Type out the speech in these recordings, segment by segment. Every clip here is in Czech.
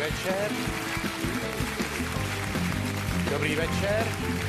večer. Dobrý večer.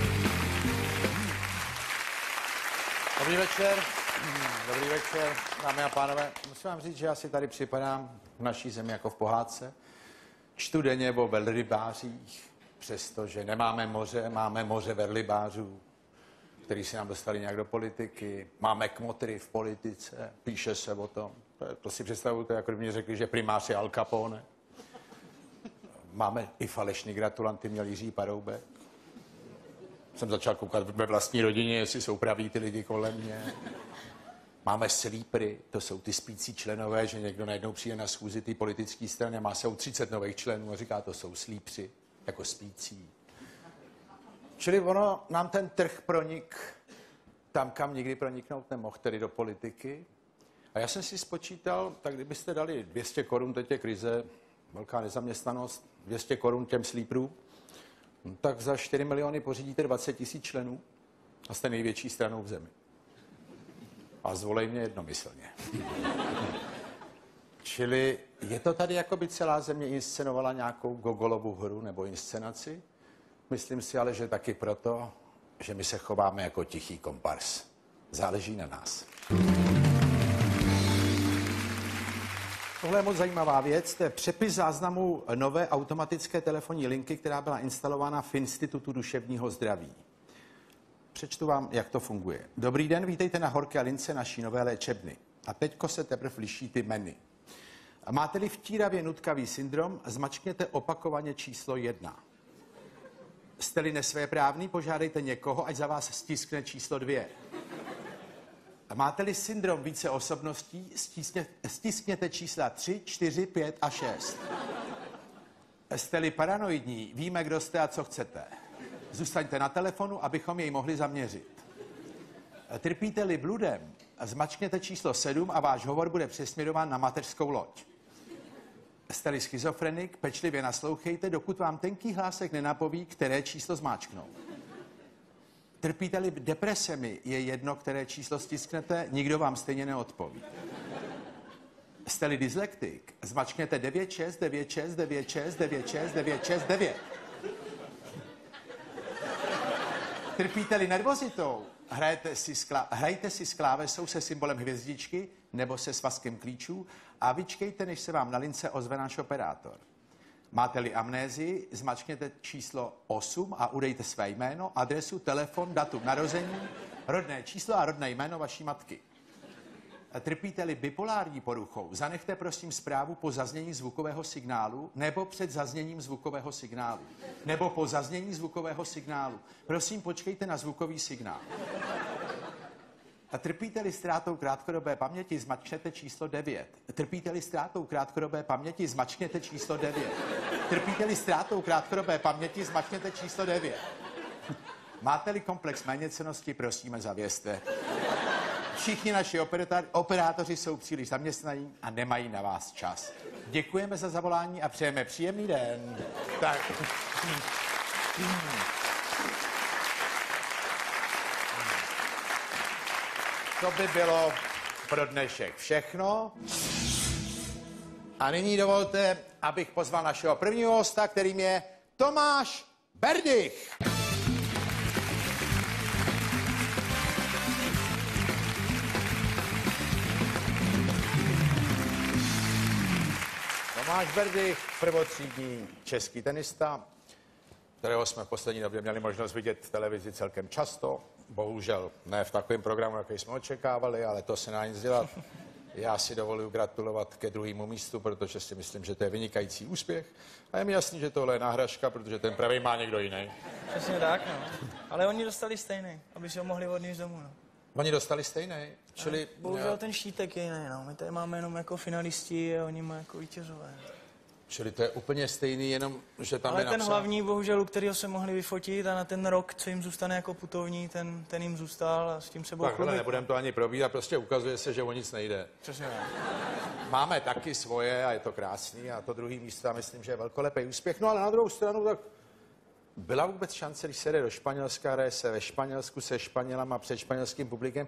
Dobrý večer. Dobrý večer, dámy a pánové. Musím vám říct, že já si tady připadám v naší zemi jako v pohádce. Čtu denně o velrybářích, přestože nemáme moře, máme moře velrybářů, který si nám dostali nějak do politiky. Máme kmotry v politice, píše se o tom. To si představuju, to jako kdyby mi řekli, že primář je Al Capone. Máme i falešný gratulanty, měl Jiří Paroubek. Jsem začal koukat ve vlastní rodině, jestli jsou praví ty lidi kolem mě. Máme sleepery, to jsou ty spící členové, že někdo najednou přijde na schůzi té politické strany a má se 30 nových členů a říká, to jsou sleepři, jako spící. Čili ono nám ten trh pronik tam, kam nikdy proniknout nemohl, tedy do politiky. A já jsem si spočítal, tak kdybyste dali 200 korun, teď je krize, velká nezaměstnanost, 200 korun těm sleeperům, tak za 4 miliony pořídíte 20 000 členů a jste největší stranou v zemi. A zvolej mě jednomyslně. Čili je to tady, jako by celá země inscenovala nějakou Gogolovu hru nebo inscenaci? Myslím si ale, že taky proto, že my se chováme jako tichý kompars. Záleží na nás. Tohle je moc zajímavá věc, to je přepis záznamu nové automatické telefonní linky, která byla instalována v Institutu duševního zdraví. Přečtu vám, jak to funguje. Dobrý den, vítejte na horké lince naší nové léčebny. A teďko se teprve liší ty meny. Máte-li vtíravě nutkavý syndrom, zmačkněte opakovaně číslo 1. Jste-li nesvéprávný, požádejte někoho, ať za vás stiskne číslo 2. Máte-li syndrom více osobností, stiskněte čísla 3, 4, 5 a 6. Jste-li paranoidní, víme, kdo jste a co chcete. Zůstaňte na telefonu, abychom jej mohli zaměřit. Trpíte-li bludem, zmačkněte číslo 7 a váš hovor bude přesměrován na mateřskou loď. Jste-li schizofrenik, pečlivě naslouchejte, dokud vám tenký hlásek nenapoví, které číslo zmáčknout. Trpíte-li depresemi, je jedno, které číslo stisknete, nikdo vám stejně neodpoví. Jste-li dyslektik, zmačkněte 96, 96, 96, 96, 96, 9. Trpíte-li nervozitou, hrajte si s klávesou se symbolem hvězdičky nebo se svazkem klíčů a vyčkejte, než se vám na lince ozve náš operátor. Máte-li amnézii, zmačkněte číslo 8 a udejte své jméno, adresu, telefon, datum narození, rodné číslo a rodné jméno vaší matky. Trpíte-li bipolární poruchou, zanechte prosím zprávu po zaznění zvukového signálu nebo před zazněním zvukového signálu. Nebo po zaznění zvukového signálu. Prosím, počkejte na zvukový signál. A trpíte-li ztrátou krátkodobé paměti, zmačkněte číslo 9. Trpíte-li ztrátou krátkodobé paměti, zmačkněte číslo 9. Trpíte-li ztrátou krátkodobé paměti, zmačkněte číslo 9. Máte-li komplex méněcennosti, prosíme, zavězte. Všichni naši operátoři jsou příliš zaměstnaní a nemají na vás čas. Děkujeme za zavolání a přejeme příjemný den. Tak. To by bylo pro dnešek všechno. A nyní dovolte, abych pozval našeho prvního hosta, kterým je Tomáš Berdych. Tomáš Berdych, prvotřídní český tenista, kterého jsme v poslední době měli možnost vidět v televizi celkem často. Bohužel ne v takovém programu, jaký jsme očekávali, ale to se nedá nic dělat. Já si dovoluji gratulovat ke druhému místu, protože si myslím, že to je vynikající úspěch. A je mi jasný, že tohle je náhražka, protože ten pravý má někdo jiný. Přesně tak, no. Ale oni dostali stejný, aby si ho mohli odníst domů, no. Oni dostali stejný, čili... Bohužel ten štítek je jiný, no. My tady máme jenom jako finalisti a oni mají jako vítězové. Čili to je úplně stejný, jenom že tam ale je ten hlavní, bohužel, u kterého se mohli vyfotit a na ten rok, co jim zůstane jako putovní, ten jim zůstal a s tím se budou chlubit. Tak, nebudeme to ani probírat, prostě ukazuje se, že o nic nejde. Přesně tak. Máme taky svoje a je to krásný a to druhý místo, já myslím, že je velkolepý úspěch. No ale na druhou stranu, tak byla vůbec šance, když se jde do Španělska, hraje se ve Španělsku se Španělama před španělským publikem,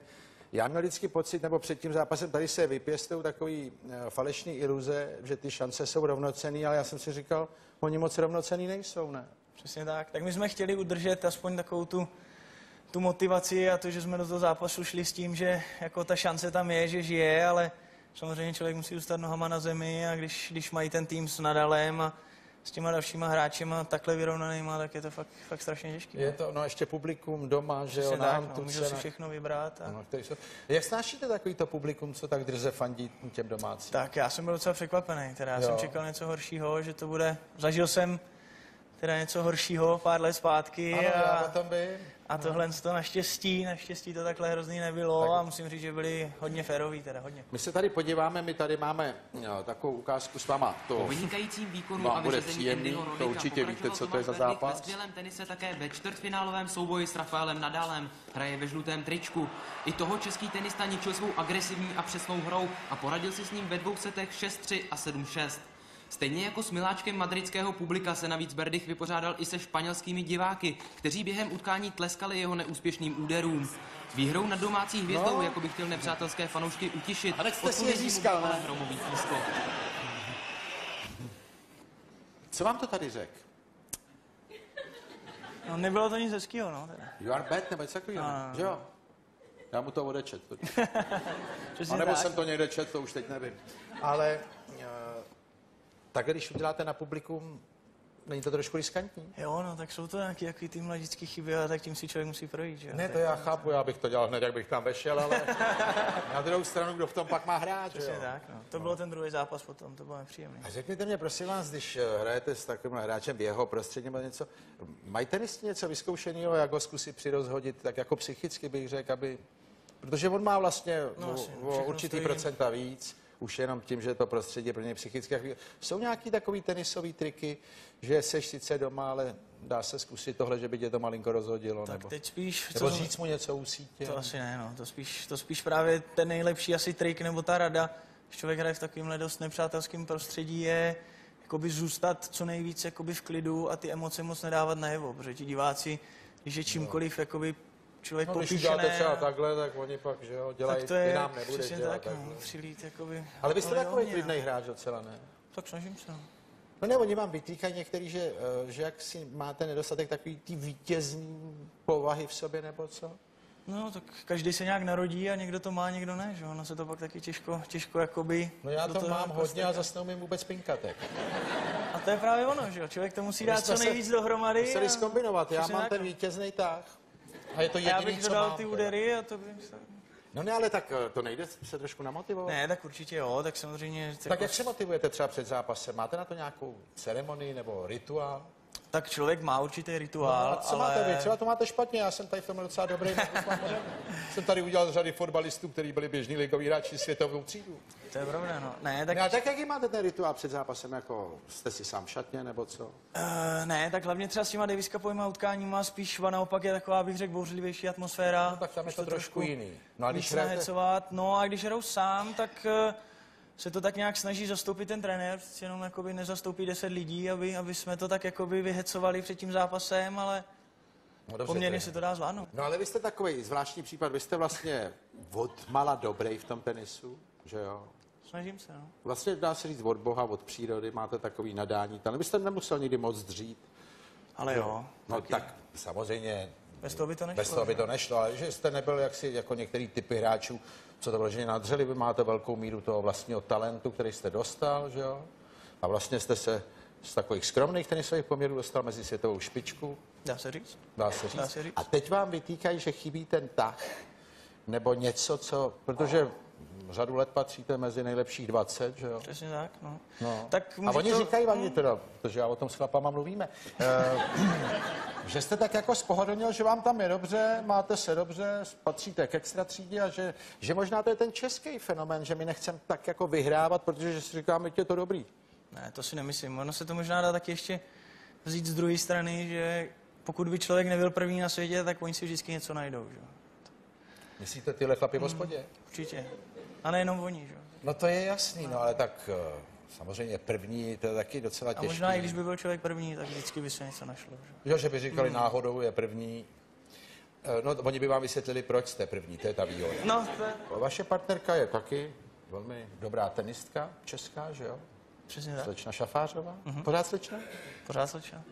Já měl vždycky pocit, nebo před tím zápasem tady se vypěstují takový falešný iluze, že ty šance jsou rovnocenný, ale já jsem si říkal, oni moc rovnocenný nejsou, ne? Přesně tak. Tak my jsme chtěli udržet aspoň takovou tu motivaci a to, že jsme do toho zápasu šli s tím, že jako ta šance tam je, že žije, ale samozřejmě člověk musí zůstat nohama na zemi a když mají ten tým s Nadalem a s těma dalšíma hráčema takhle vyrovnanýma, tak je to fakt strašně těžké. Je to, no ještě publikum doma, že jo, nám tu můžou si všechno vybrat. A... No, jak snášíte takový to publikum, co tak drze fandí těm domácím? Tak já jsem byl docela překvapený, teda já jsem čekal něco horšího, že to bude, zažil jsem teda něco horšího pár let zpátky. Ano, já tam bych. A tohle to naštěstí to takhle hrozný nebylo tak. A musím říct, že byli hodně féroví, teda hodně. My se tady podíváme, my tady máme takovou ukázku s váma. To po vynikajícím výkonu a vyřazení Andyho Roddicha to určitě víte, co to je za zápas. Ve skvělém tenise také ve čtvrtfinálovém souboji s Rafaelem Nadalem. Hraje ve žlutém tričku. I toho český tenista ničil svou agresivní a přesnou hrou a poradil si s ním ve 2 setech 6-3 a 7-6. Stejně jako s miláčkem madridského publika se navíc Berdych vypořádal i se španělskými diváky, kteří během utkání tleskali jeho neúspěšným úderům. Výhrou nad domácí hvězdou, jako by chtěl nepřátelské fanoušky utišit, získal, ne? hromový písko. Co vám to tady řekl? No, nebylo to nic hezkýho, no. Teda. You are bad, nebo něco takového, že jo? Já mu to odečet. A nebo tak. jsem to někde četl, to už teď nevím. Ale tak když uděláte na publikum, není to trošku riskantní? Jo, no, tak jsou to nějaké ty mladické chyby a tak tím si člověk musí projít, že jo? Ne, to já chápu, já bych to dělal hned, jak bych tam vešel, ale na druhou stranu, kdo v tom pak má hrát, že jo? Tak, no. To byl ten druhý zápas potom, to bylo nepříjemné. A řekněte mě, prosím vás, když hrajete s takovým hráčem v jeho prostředí nebo něco, mají tenisti něco vyzkoušeného, jak ho zkusit přirozhodit, tak jako psychicky bych řekl, aby... Protože on má vlastně o určitý procenta víc, už jenom tím, že to prostředí je pro něj psychicky. Jsou nějaký takový tenisový triky, že seš sice doma, ale dá se zkusit tohle, že by tě to malinko rozhodilo? Tak nebo, teď spíš... nebo říct mu něco u sítě? To asi ne, no. To spíš právě ten nejlepší asi trik nebo ta rada, když člověk hraje v takovémhle dost nepřátelském prostředí, je jakoby zůstat co nejvíc jakoby v klidu a ty emoce moc nedávat najevo, protože ti diváci, když je čímkoliv jakoby člověk popíšené... Když děláte třeba takhle, tak oni pak, že jo, dělají, ty nám nebudeš dělat tak, no, přilít, jakoby... Ale vy jste takový klidnej hráč docela, ne? Tak snažím se, no. No ne, oni vám vytýkají některý, že jak si máte nedostatek takový ty vítězní povahy v sobě, nebo co? No, tak každý se nějak narodí a někdo to má, někdo ne, že ono se to pak taky těžko jakoby... No já to mám hodně a zase neumím vůbec pinkat, A to je právě ono, že jo, člověk to musí dát co nejvíc dohromady. Museli zkombinovat, já mám ten vítězný tah. A je to jediný, já bych dodal ty údery a to by se... No ne, ale tak to nejde se trošku namotivovat? Ne, tak určitě jo, tak samozřejmě... Tak jak se motivujete třeba před zápasem? Máte na to nějakou ceremonii nebo rituál? Tak člověk má určitý rituál, no, a co máte vy? Třeba to máte špatně, já jsem tady v tom docela dobrý. Jsem tady udělal z řady fotbalistů, kteří byli běžní ligoví hráči světovou třídu. To je pravda, no. Ne, tak... No, tak jaký máte ten rituál před zápasem? Jako jste si sám v šatně, nebo co? Ne, tak hlavně třeba s těma Davis Cupovýma utkáníma spíš naopak je taková, bych řekl, bouřlivější atmosféra. No, tak tam je to trošku jiný. No a když hrajete... No a když hraju sám, tak se to tak nějak snaží zastoupit ten trenér, jenom jakoby nezastoupí 10 lidí, aby jsme to tak jakoby vyhecovali před tím zápasem, ale poměrně se to dá zvládnout. No ale vy jste takový zvláštní případ, vy jste vlastně od mala dobrý v tom tenisu, že jo? Snažím se, no. Vlastně dá se říct od Boha, od přírody, máte takový nadání, ale vy jste nemusel nikdy moc dřít. Ale jo. No tak samozřejmě... Bez toho by to nešlo. Bez toho by to nešlo, ale že jste nebyl jako některý typy hráčů, co to vloženě nadřeli, vy máte velkou míru toho vlastního talentu, který jste dostal, že jo? A vlastně jste se z takových skromných tenisových poměrů dostal mezi světovou špičku. Dá se říct. Dá se říct. A teď vám vytýkají, že chybí ten tah, nebo něco, co... Protože řadu let patříte mezi nejlepších 20, že jo? Přesně tak, no. Tak a oni říkají vám teda, protože já o tom s chlapama mluvíme, že jste tak jako spohodlnil, že vám tam je dobře, máte se dobře, patříte k extra třídě a že možná to je ten český fenomén, že my nechceme tak jako vyhrávat, protože si říkáme, že je to dobrý. Ne, to si nemyslím. Ono se to možná dá taky ještě vzít z druhé strany, že pokud by člověk nebyl první na světě, tak oni si vždycky něco najdou, že? Myslíte tyhle chlapy v hospodě? Určitě. A nejenom oni, že? No to je jasný, no ale tak samozřejmě první, to je taky docela těžké. A možná i když by byl člověk první, tak vždycky by se něco našlo, že? Jo, že by říkali náhodou je první. No, oni by vám vysvětlili, proč jste první, to je ta výhoda. No, to je... Vaše partnerka je taky velmi dobrá tenistka, česká, že jo? Přesně tak. Slečna Šafářová. Pořád slečna? Pořád slečna.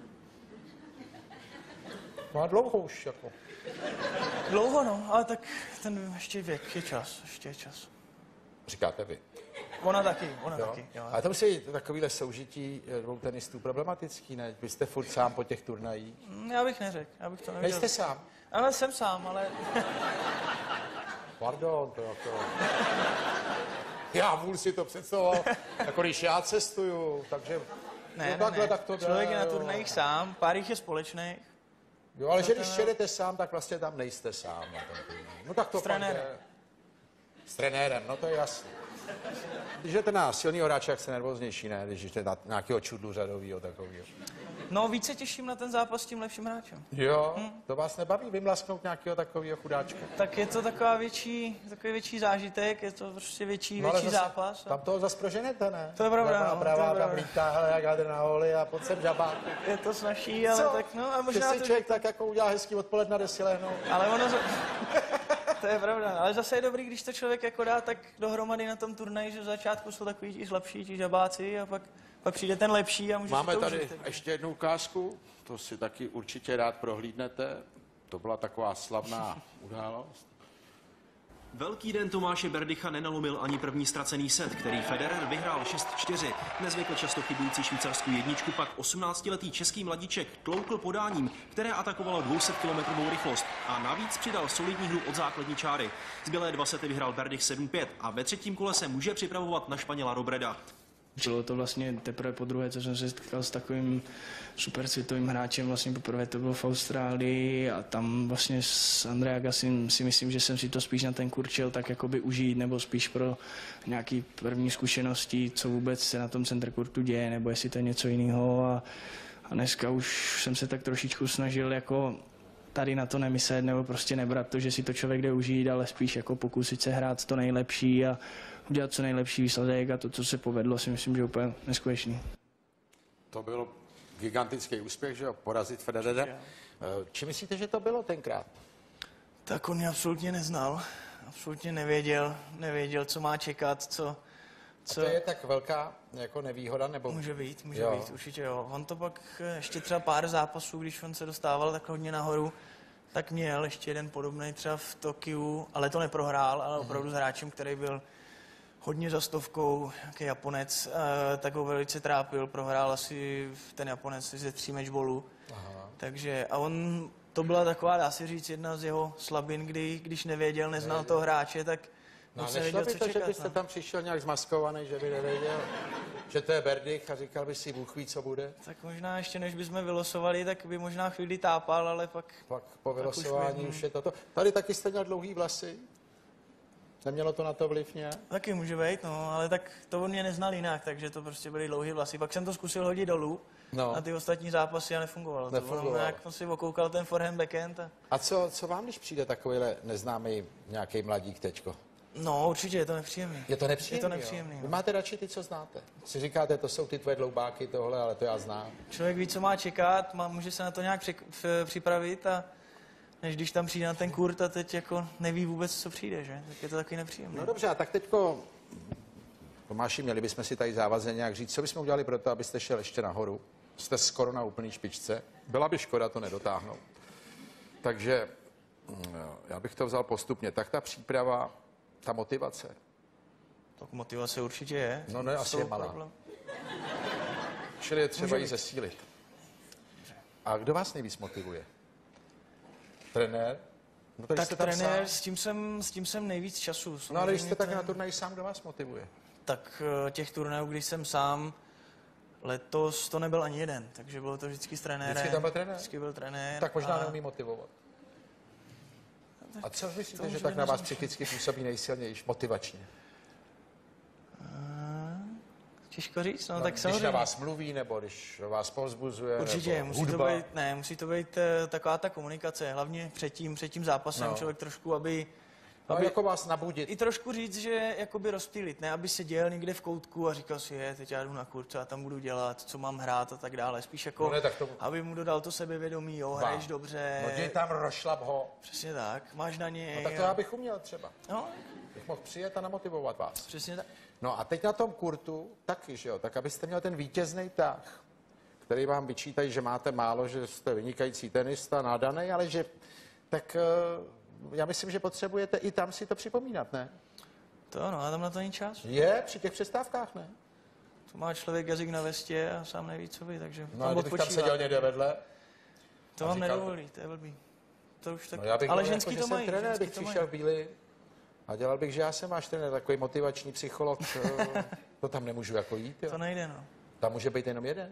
Má dlouho už, jako. Dlouho, no, ale tak ten ještě věk, je čas, ještě je čas. Říkáte vy. Ona taky, jo. A to musí být takovýhle soužití dvou tenistů problematický, ne? Vy jste furt sám po těch turnajích. Já bych neřekl, já bych to nevěděl. Nejste sám? Ale jsem sám, ale... Pardon, to jako... Já vůl si to představoval, jako když já cestuju, takže... Ne, no takhle, ne. tak to Člověk jde, je na jo. turnajích sám, pár jich je společných. Jo, ale že když jedete sám, tak vlastně tam nejste sám na tom turnaji. No tak to S trenérem. pak jde. S trenérem, no to je jasné. Když jdete na silného hráče, jak jste nervóznější, ne? Když jdete na nějakého čudlu řadovýho takového. No, víc se těším na ten zápas s tím lepším hráčem. Jo, to vás nebaví vymlasknout nějakého takového chudáčka? Tak je to takový větší zážitek, je to prostě větší zase zápas. Tam toho zas proženete, ne? To je pravda, Levá, no, pravá, to je tam pravda. lítá, hele, jak jádr na holi a pojď sem žabáku. Je to snažší, ale Co? tak no a Že možná si to... člověk tak jako udělá hezký odpoledne, jde si lehnout. Ale ono... To je pravda, ale zase je dobrý, když to člověk jako dá tak dohromady na tom turnaji, že v začátku jsou takový ti slabší, ti žabáci a pak přijde ten lepší a může Máme si to tady užít. ještě jednu ukázku, to si taky určitě rád prohlídnete. To byla taková slavná událost. Velký den Tomáše Berdycha nenalomil ani první ztracený set, který Federer vyhrál 6-4. Nezvykle často chybějící švýcarskou jedničku pak 18-letý český mladíček tloukl podáním, které atakovalo 200km rychlost a navíc přidal solidní hru od základní čáry. Zbylé 2 sety vyhrál Berdych 7-5 a ve třetím kole se může připravovat na Španěla Robreda. Bylo to vlastně teprve podruhé, co jsem se setkal s takovým super světovým hráčem, vlastně poprvé to bylo v Austrálii a tam vlastně s André Agassim si myslím, že jsem si to spíš na ten kurz chtěl tak jakoby užít, nebo spíš pro nějaký první zkušenosti, co vůbec se na tom center courtu děje, nebo jestli to je něco jiného a dneska už jsem se tak trošičku snažil jako tady na to nemyslet, nebo prostě nebrat to, že si to člověk jde užít, ale spíš jako pokusit se hrát to nejlepší a udělat co nejlepší výsledek a to, co se povedlo, si myslím, že je úplně neskutečný. To byl gigantický úspěch, že jo, porazit Federera. Či myslíte, že to bylo tenkrát? Tak on mě absolutně neznal, absolutně nevěděl, co má čekat, co... A to je tak velká jako nevýhoda, nebo... Může být, určitě jo. On to pak ještě třeba pár zápasů, když on se dostával tak hodně nahoru, tak měl ještě jeden podobný třeba v Tokiu, ale to neprohrál, ale opravdu s hráčem, který byl hodně za stovkou, nějaký Japonec, tak ho velice trápil, prohrál asi ten Japonec ze 3 matchballů. Takže a on, to byla taková, dá se říct, jedna z jeho slabin, když nevěděl, neznal toho hráče, tak No, se nešlo nevěděl, by co to, čekat. že byste tam přišel nějak zmaskovaný, že by nevěděl, že to je Berdych a říkal by si, Bůh ví, co bude? Tak možná ještě než bychom vylosovali, tak by možná chvíli tápal, ale pak Po vylosování už je toto. Tady taky jste měl dlouhý vlasy? Nemělo to na to vliv nějak? taky může být, no, ale tak to on mě neznal jinak, takže to prostě byly dlouhý vlasy. Pak jsem to zkusil hodit dolů na ty ostatní zápasy a nefungovalo. Nefungovalo. To, jak si okoukal ten forehand, backhand. A co vám, když přijde takovýhle neznámý nějaký mladík teďko? No, určitě je to nepříjemný. Je to nepříjemný, Je to nepříjemný, jo? no. Vy máte radši ty, co znáte. Si říkáte, to jsou ty tvoje dloubáky, tohle, ale to já znám. Člověk ví, co má čekat, může se na to nějak připravit a než když tam přijde na ten kurt a teď jako neví vůbec, co přijde, že? Tak je to takový nepříjemný. No dobře, a tak teďko, Tomáši, měli bychom si tady závazně nějak říct, co bychom udělali pro to, abyste šel ještě nahoru. Jste skoro na úplný špičce. Byla by škoda to nedotáhnout. Takže já bych to vzal postupně. Tak ta příprava, ta motivace. Tak motivace určitě je. No ne, asi je malá. Čili je třeba ji zesílit. A kdo vás nejvíc motivuje? Trenér? No, Tak jste tam trenér, sám. s tím jsem nejvíc času. No ale když jste Samozřejmě tak na turnaji sám, kdo vás motivuje? Tak těch turnajů, když jsem sám, letos to nebyl ani jeden, takže bylo to vždycky s trenérem. Vždycky tam byl trenér? Vždycky byl trenér. Tak možná a neumí motivovat. A co myslíte, to že může tak být na vás nezamýšlet. psychicky působí nejsilnější, motivačně? Těžko říct, no, tak Když samozřejmě. na vás mluví, nebo když vás povzbuzuje, Určitě, nebo musí hudba. musí to být taková ta komunikace, hlavně před tím zápasem No. člověk trošku, aby No, jako vás nabudit. I trošku říct, že jakoby rozptýlit, ne aby se dělal někde v koutku a říkal si, teď já jdu na kurz, co já tam budu dělat, co mám hrát a tak dále. Spíš jako, No ne, tak to... aby mu dodal to sebevědomí, jo, hraješ dobře. No děj tam, rošlap ho. Přesně tak, máš na něj. No tak to já bych uměl třeba. No, Bych mohl přijet a namotivovat vás. přesně tak. No a teď na tom kurtu taky, že jo, tak abyste měl ten vítězný tah, který vám vyčítají, že máte málo, že jste vynikající tenista, nadaný, ale že, tak já myslím, že potřebujete i tam si to připomínat, ne? To ano, a tam na to není čas. Je, při těch přestávkách, ne? To má člověk jazyk na vestě a sám neví, co by, takže No a kdybych tam seděl někde vedle, to vám nedovolí, to je blbý. To už tak... no já bych ale byl ženský jako, to že mají. jsem trenér, ženský bych to přišel mají. v bílý a dělal bych, že já jsem váš trenér, takový motivační psycholog, to tam nemůžu jako jít, jo. To nejde, no. Tam může být jenom jeden.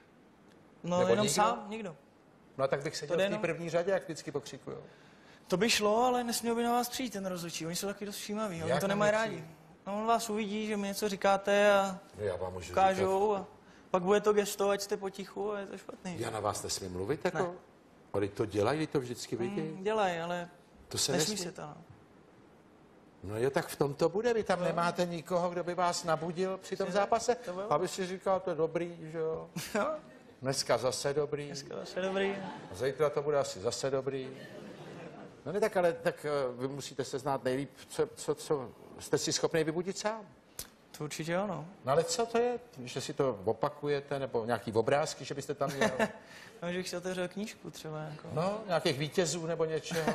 No Nebo jenom nikdo? sám, nikdo. No a tak bych seděl jde v té jenom- první řadě, jak vždycky pokřikuju. To by šlo, ale nesměl by na vás přijít ten rozhodčí. Oni jsou taky dost všímaví, oni Jak to na nemají mě rádi. přijít? No, on vás uvidí, že mi něco říkáte a Já vám můžu ukážou a pak bude to gesto, ať jste potichu a je to špatný. Já na vás nesmím mluvit, jako? Ne. Ale to dělají, to vždycky vidí. Dělají, ale To se nesmí nesmí. se to. No. No jo, tak v tom to bude. Vy tam nemáte nikoho, kdo by vás nabudil při tom zápase, to bylo. aby si říkal, to je dobrý, že jo? Dneska zase dobrý, To je dobrý. a zítra to bude asi zase dobrý. No ne, tak ale tak vy musíte se znát nejlíp, co jste si schopný vybudit sám. To určitě jo, no. No ale co to je? Že si to opakujete, nebo nějaký obrázky, že byste tam měl? No, že bych si otevřel knížku třeba. Jako. No, nějakých vítězů nebo něčeho.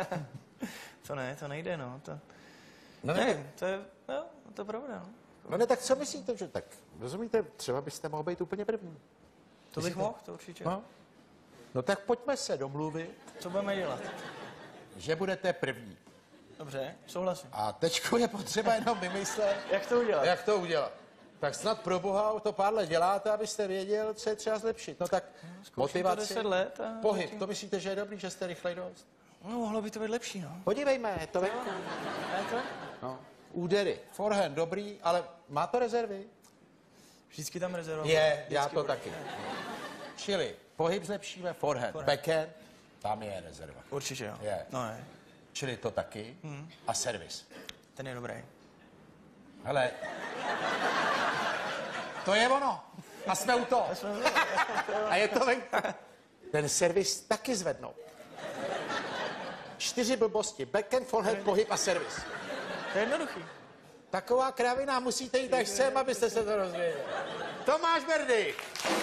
To ne, to nejde, no. To, No nevím, to je, jo, to je pravda, no. No ne, tak co myslíte, že tak? Rozumíte, třeba byste mohl být úplně první. To bych mohl, to určitě. No. No tak pojďme se domluvit, Co budeme dělat? že budete první. Dobře, souhlasím. A teďko je potřeba jenom vymyslet, Jak to udělat? jak to udělat. Tak snad pro boha to pár let děláte, abyste věděl, co je třeba zlepšit. No tak Zkouším to motivaci, 10 let a pohyb, zatím- to myslíte, že je dobrý, že jste rychlej dost? No, mohlo by to být lepší, no. Podívejme, je to venku. No. Údery, forehand, dobrý, ale má to rezervy? Vždycky tam rezervovat. Je, já to taky. Čili pohyb zlepšíme, forehand, backhand, tam je rezerva. Určitě jo. Je. No je. Čili to taky. A servis. Ten je dobrý. Hele, to je ono. A jsme u toho. A je to venku. Ten servis taky zvednou. 4 blbosti. Backhand, forehand, pohyb a servis. To je jednoduchý. Taková kravina, musíte jít až sem, abyste se to rozvěděli. Tomáš Berdych.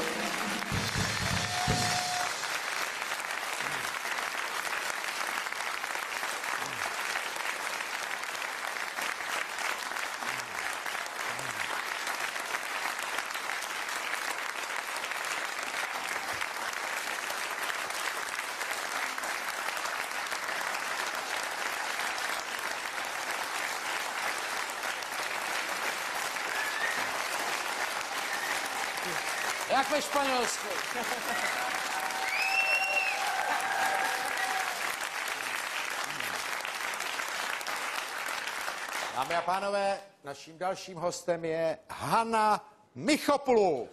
Jak ve Španělsku. Dámy a pánové, naším dalším hostem je Hana Michopulu.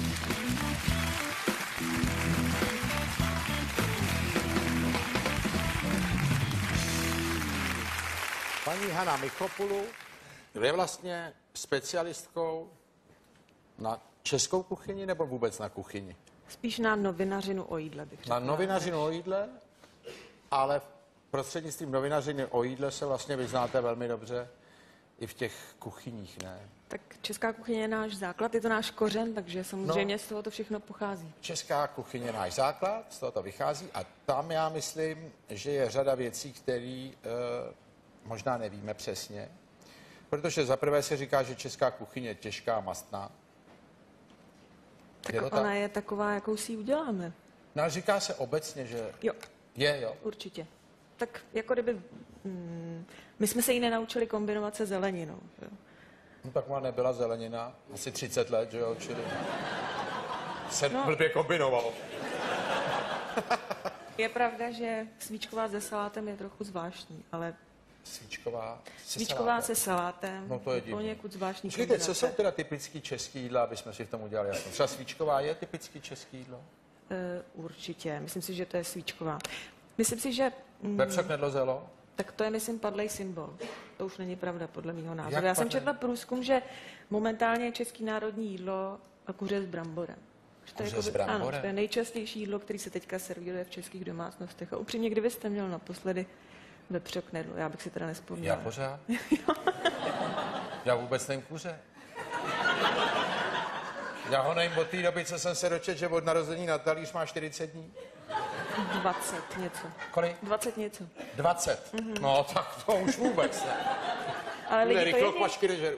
Paní Hana Michopulu je vlastně specialistkou na českou kuchyni nebo vůbec na kuchyni? Spíš na novinařinu o jídle bych Na řekla. novinařinu o jídle, ale prostřednictvím novinařiny o jídle se vlastně vyznáte velmi dobře i v těch kuchyních, ne? Tak česká kuchyně je náš základ, je to náš kořen, takže samozřejmě z toho to všechno pochází. Česká kuchyně je náš základ, z toho to vychází a tam já myslím, že je řada věcí, které možná nevíme přesně. Protože zaprvé se říká, že česká kuchyně je těžká a mastná. Tak Je to ona tak? je taková, jakou si ji uděláme. No a říká se obecně, že Jo, je, jo. určitě. Tak jako kdyby... my jsme se ji nenaučili kombinovat se zeleninou. Jo. No tak má nebyla zelenina, asi 30 let, že jo, čili se No. blbě kombinovalo. Je pravda, že svíčková se salátem je trochu zvláštní, ale Svíčková svíčková se salátem No to je divný. poněkud zvláštní Počkejte, co jsou kombinace. teda typický český jídla, aby jsme si v tom udělali jasno? Třeba svíčková je typický český jídlo? Určitě, myslím si, že to je svíčková. Myslím si, že... Vepřok nedlozelo? Tak to je, myslím, padlej symbol. To už není pravda, podle mého názoru. Jak Já jsem padlej? četla průzkum, že momentálně je český národní jídlo kuře s bramborem. Že to je Kuře s jakoby- Ano, bramborem? to je nejčastější jídlo, který se teďka servíruje v českých domácnostech. A upřímně, kdy vy jste měl naposledy vepřoknedlo? Já bych si teda Já nespomněla. pořád? Já vůbec nejím kuře. Já ho nejím od té doby, co jsem se dočetl, že od narození na talíř má 40 dní. 20 něco. Kolik? 20 něco. 20. No, tak to už vůbec ne. Ale lidi to Rychlo jedí. kvašky nežeru.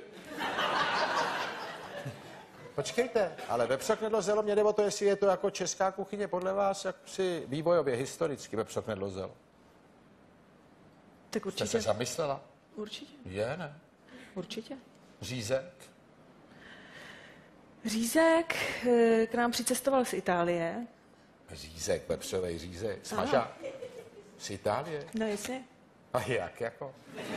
Počkejte, ale vepřoknedlo zelo, mě jde o to, jestli je to jako česká kuchyně podle vás, jak si vývojově, historicky vepřoknedlo zelo. Tak Jste určitě. se zamyslela? Určitě. Je, ne? Určitě. Řízek? Řízek k nám přicestoval z Itálie. Řízek, vepřovej řízek. Smažák? Z Itálie? No jasně. A jak jako?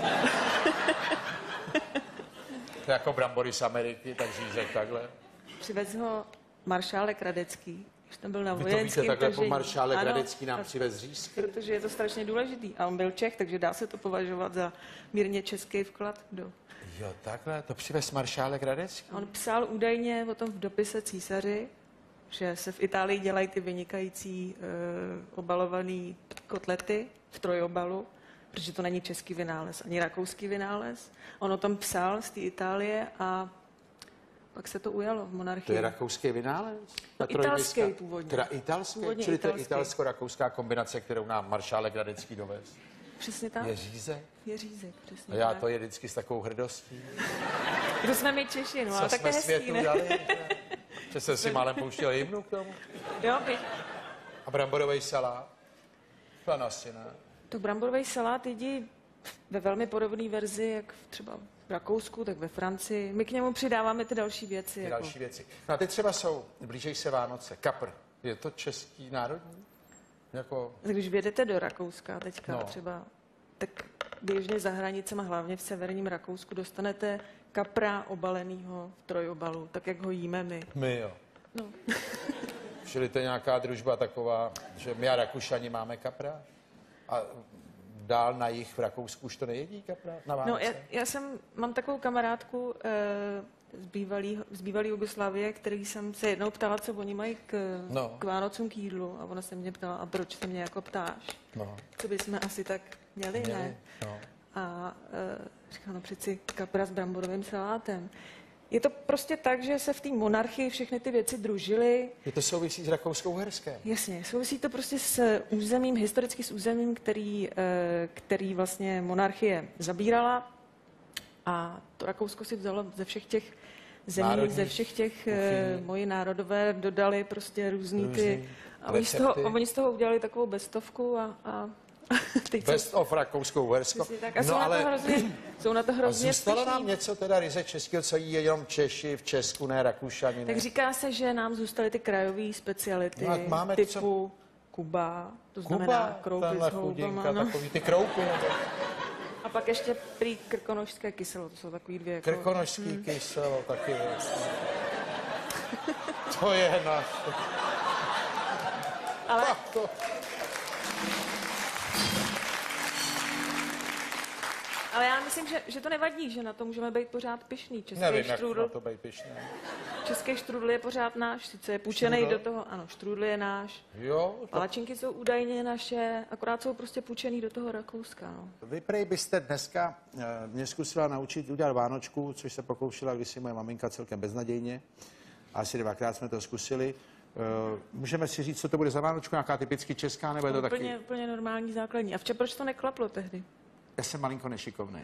To jako brambory z Ameriky, tak řízek takhle. Přivez ho maršálek Radecký, když tam byl na Vy to víte, vojenském takhle po tažení. maršálek Ano, Radecký nám a- přivez řízky. Protože je to strašně důležitý. A on byl Čech, takže dá se to považovat za mírně český vklad. Jo, takhle, to přivez maršálek Radecký. On psal údajně o tom v dopise císaři, že se v Itálii dělají ty vynikající obalované kotlety v trojobalu, protože to není český vynález, ani rakouský vynález. On o tom psal z té Itálie a pak se to ujalo v To monarchii. je rakouský vynález? Ta italský trojmiska? původně. Teda italský? Původně Čili to je italský. italsko-rakouská kombinace, kterou nám maršálek Radecký dovez. Přesně tak. Je řízek? Je řízek, přesně A já tak. to je vždycky s takovou hrdostí. To jsme my Češi, no, Co ale také jsme hezký, světu ne? dali? Že jsem si málem pouštěl hymnu k tomu. Jo, A bramborový salát? To asi ne. to bramborový salát jedí ve velmi podobné verzi, jak třeba v Rakousku, tak ve Francii. My k němu přidáváme ty další věci. Ty Jako. další věci. No a teď třeba jsou, blížej se Vánoce, kapr. Je to český národní? Jako, Když vědete do Rakouska teďka No. třeba, tak běžně za hranicema, hlavně v severním Rakousku, dostanete kapra obalenýho v trojobalu, tak jak ho jíme my. my jo. No. Čili to je nějaká družba taková, že my a Rakušani máme kapra? A dál na jih v Rakousku už to nejedí kapra na No, Vánoce? já mám takovou kamarádku z bývalý Jugoslávie, který jsem se jednou ptala, co oni mají k Vánocům k jídlu. A ona se mě ptala, a proč se mě jako ptáš? No. Co bychom asi tak měli, ne? No. A říkala, no přeci kapra s bramborovým salátem. Je to prostě tak, že se v té monarchii všechny ty věci družily. Je to souvisí s Rakouskou-Uherskem. Jasně, souvisí to prostě s územím, historicky s územím, který vlastně monarchie zabírala. A to Rakousko si vzalo ze všech těch zemí, Národních ze všech těch kuchyní. moji národové dodali prostě různý ty... Různý A oni z toho udělali takovou bestovku a teď jsou- Best of Rakouskou-Uhersko. přesně tak. A jsou na to a hrozně zůstalo nám pyšní. něco teda ryze českého, co jí jenom Češi v Česku, ne Rakušani, ne? Tak říká se, že nám zůstaly ty krajové speciality No a máme typu Kuba, to znamená Kuba, kroupy s tenhle houbama. chudinka, No. takový ty kroupy. A pak ještě prý krkonošské kyselo, to jsou takový dvě jako... Krkonožský kyselo, taky věc. To je naše. Ale To... Ale já myslím, že to nevadí, že na to můžeme být pořád pyšný. Nevím, jak na to být pyšný. Český štrůdl je pořád náš, sice je půjčený Štrůdl? do toho, ano, štrůdl je náš. Jo, to... Palačinky jsou údajně naše, akorát jsou prostě půjčený do toho Rakouska, no. Vy prej byste dneska mě zkusila naučit udělat vánočku, což se pokoušela kdysi moje maminka celkem beznadějně. Asi 2krát jsme to zkusili. Můžeme si říct, co to bude za vánočku, nějaká typicky česká, nebo je to taky... Úplně normální základní. A proč to neklaplo tehdy? Já jsem malinko nešikovný.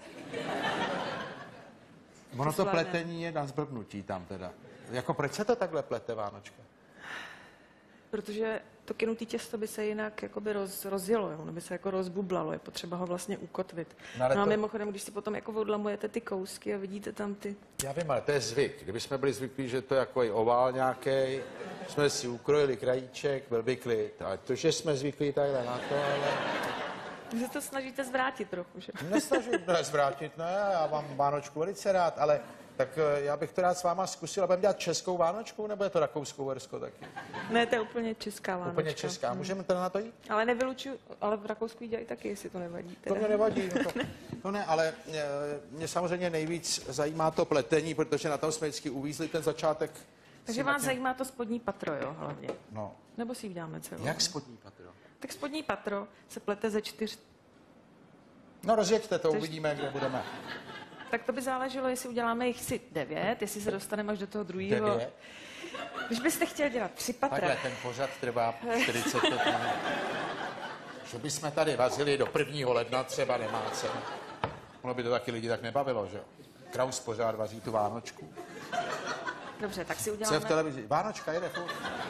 Ono to Slavné. pletení je na zblbnutí tam teda. Jako proč se to takhle plete Vánočka? Protože to kynutý těsto by se jinak jakoby rozjelo, jo? Ono by se jako rozbublalo, je potřeba ho vlastně ukotvit. No, ale No a to- mimochodem, když si potom jako odlamujete ty kousky a vidíte tam ty... Já vím, ale to je zvyk. Kdyby jsme byli zvyklí, že to je jako ovál nějaký, jsme si ukrojili krajíček, byl by klid. Ale to, že jsme zvyklí takhle na to, ale... Vy se to snažíte zvrátit trochu, že? Nesnažím zvrátit, ne, já mám Vánočku velice rád, ale Tak já bych to rád s váma zkusil, a budeme dělat českou vánočku, nebo je to rakouskou-uherskou taky? Ne, to je úplně česká vánočka. Úplně česká. Můžeme teda na to jít? Ale nevylučuju, ale v Rakousku ji dělají taky, jestli to nevadí. To mě nevadí. No to ne, ale mě samozřejmě nejvíc zajímá to pletení, protože na tom jsme vždycky uvízli ten začátek. Takže vás zajímá to spodní patro, jo, hlavně. No. Nebo si ji dáme celou? Jak spodní patro? Tak spodní patro se plete ze 4. No rozjeďte to, uvidíme, kde budeme. Tak to by záleželo, jestli uděláme jich si 9, jestli se dostaneme až do toho druhého. 9. Když byste chtěli dělat 3 patra. Takhle, ten pořad trvá 45 minut. Že bychom tady vařili do 1. ledna, třeba nemá cenu. Ono by to taky lidi tak nebavilo, že jo? Kraus pořád vaří tu vánočku. Dobře, tak si Co je uděláme... v televizi? Vánočka jede furt.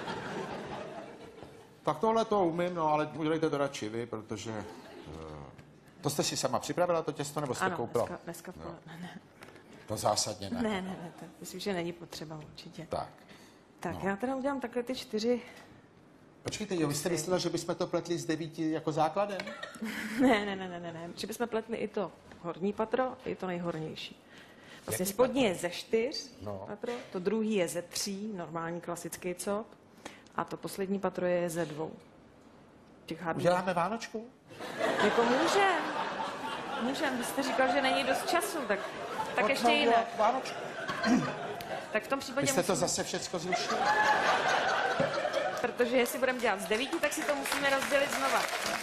Tak tohle to umím, no ale udělejte to radši vy, protože... To jste si sama připravila, to těsto, nebo jste Ano, koupila? dneska v poledne, ne. To zásadně ne. Ne, to myslím, že není potřeba určitě. Tak. Tak já teda udělám takhle ty 4. Počkejte, jo, vy jste myslela, že bychom to pletli z 9 jako základem? Ne. Že bychom pletli i to horní patro, i to nejhornější. Vlastně spodní je ze 4 patro, to druhý je ze 3, normální klasický cop, a to poslední patro je ze 2. Uděláme vánočku? Jako můžem, vy jste říkal, že není dost času, tak ještě jinak. Vánočku. Tak v tom případě Vy jste to zase všecko zrušili? Protože jestli budeme dělat z 9, tak si to musíme rozdělit znova.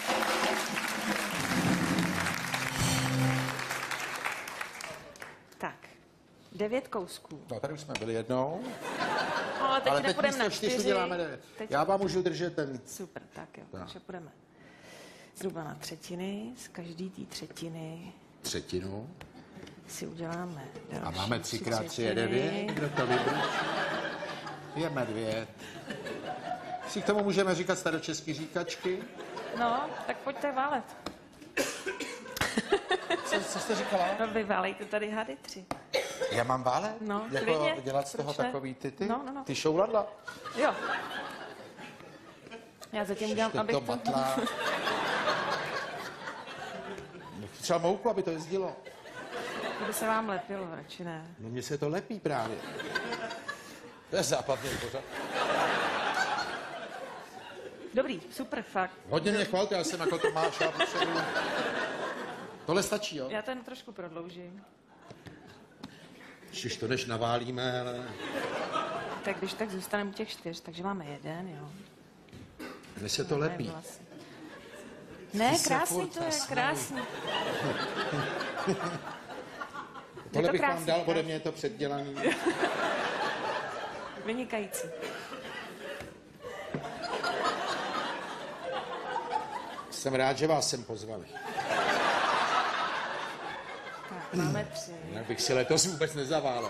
Tak, 9 kousků. No, tady už jsme byli jednou. Ale teď Ale teď nepůjdeme na místo 4 4. děláme 9. Já vám můžu držet ten... Super, tak jo, takže půjdeme zhruba na třetiny, z každý té třetiny Třetinu. si uděláme další. A máme 3x3 je 9. Kdo to vybručí? Je medvěd. Si k tomu můžeme říkat staročeský říkačky. No, tak pojďte válet. Co jste říkala? No, vy válejte tady hady 3. Já mám válet? No, jako klidně. dělat z toho Proč ne? takový ty? No. Ty šouladla? Jo. Já zatím udělám, abych to matlá. Třeba mouku, aby to jezdilo. Kdyby se vám lepilo, radši ne. No mně se to lepí právě. To je západný pořad. Dobrý, super, fakt. Hodně mě chvalte, já jsem jako Tomáš, já potřebuji. Tohle stačí, jo? Já ten trošku prodloužím. Když to než naválíme, ale... Tak když tak zůstaneme u těch 4, takže máme 1, jo. Mně se to lepí. Ne, se krásný furt to je, zasmějí. krásný. Tohle bych vám krásný, dal, krásný. ode mě je to předdělaný. Vynikající. Jsem rád, že vás sem pozvali. Tak, máme 3. Jinak bych si letos vůbec nezaválel.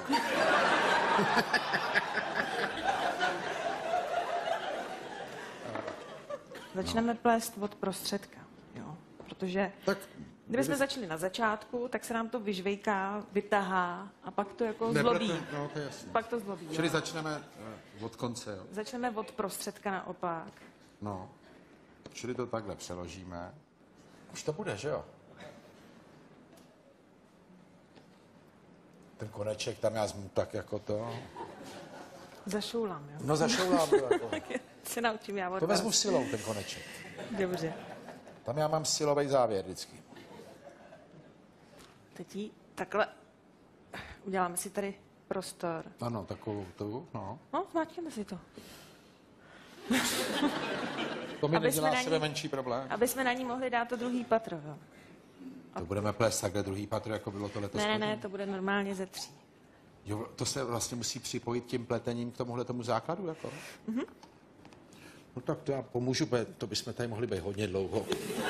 Začneme plést od prostředka, jo. Protože Tak kdybychom začali na začátku, tak se nám to vyžvejká, vytahá a pak to jako ne, zlobí. no, to je jasný. Pak to zlobí. Čili Jo. začneme od konce, jo? Začneme od prostředka naopak. No. Čili to takhle přeložíme. Už to bude, že jo? Ten koneček tam já zmu tak jako to. Zašoulám, jo. No zašoulám to jako. Se naučím já od To vás. vezmu silou, ten koneček. Dobře. Tam já mám silový závěr vždycky. Teď jí takhle uděláme si tady prostor. Ano, takovou tu, no. No, zmáčkněme si to. To mi Aby jsme nedělá na sebe ní- menší problém. Aby jsme na ní mohli dát to druhý patro, jo. To budeme plést takhle druhý patro, jako bylo to letos. Ne, to bude normálně ze 3. Jo, to se vlastně musí připojit tím pletením k tomuhle tomu základu, jako? Mm-hmm. No tak to já pomůžu, to bychom tady mohli být hodně dlouho.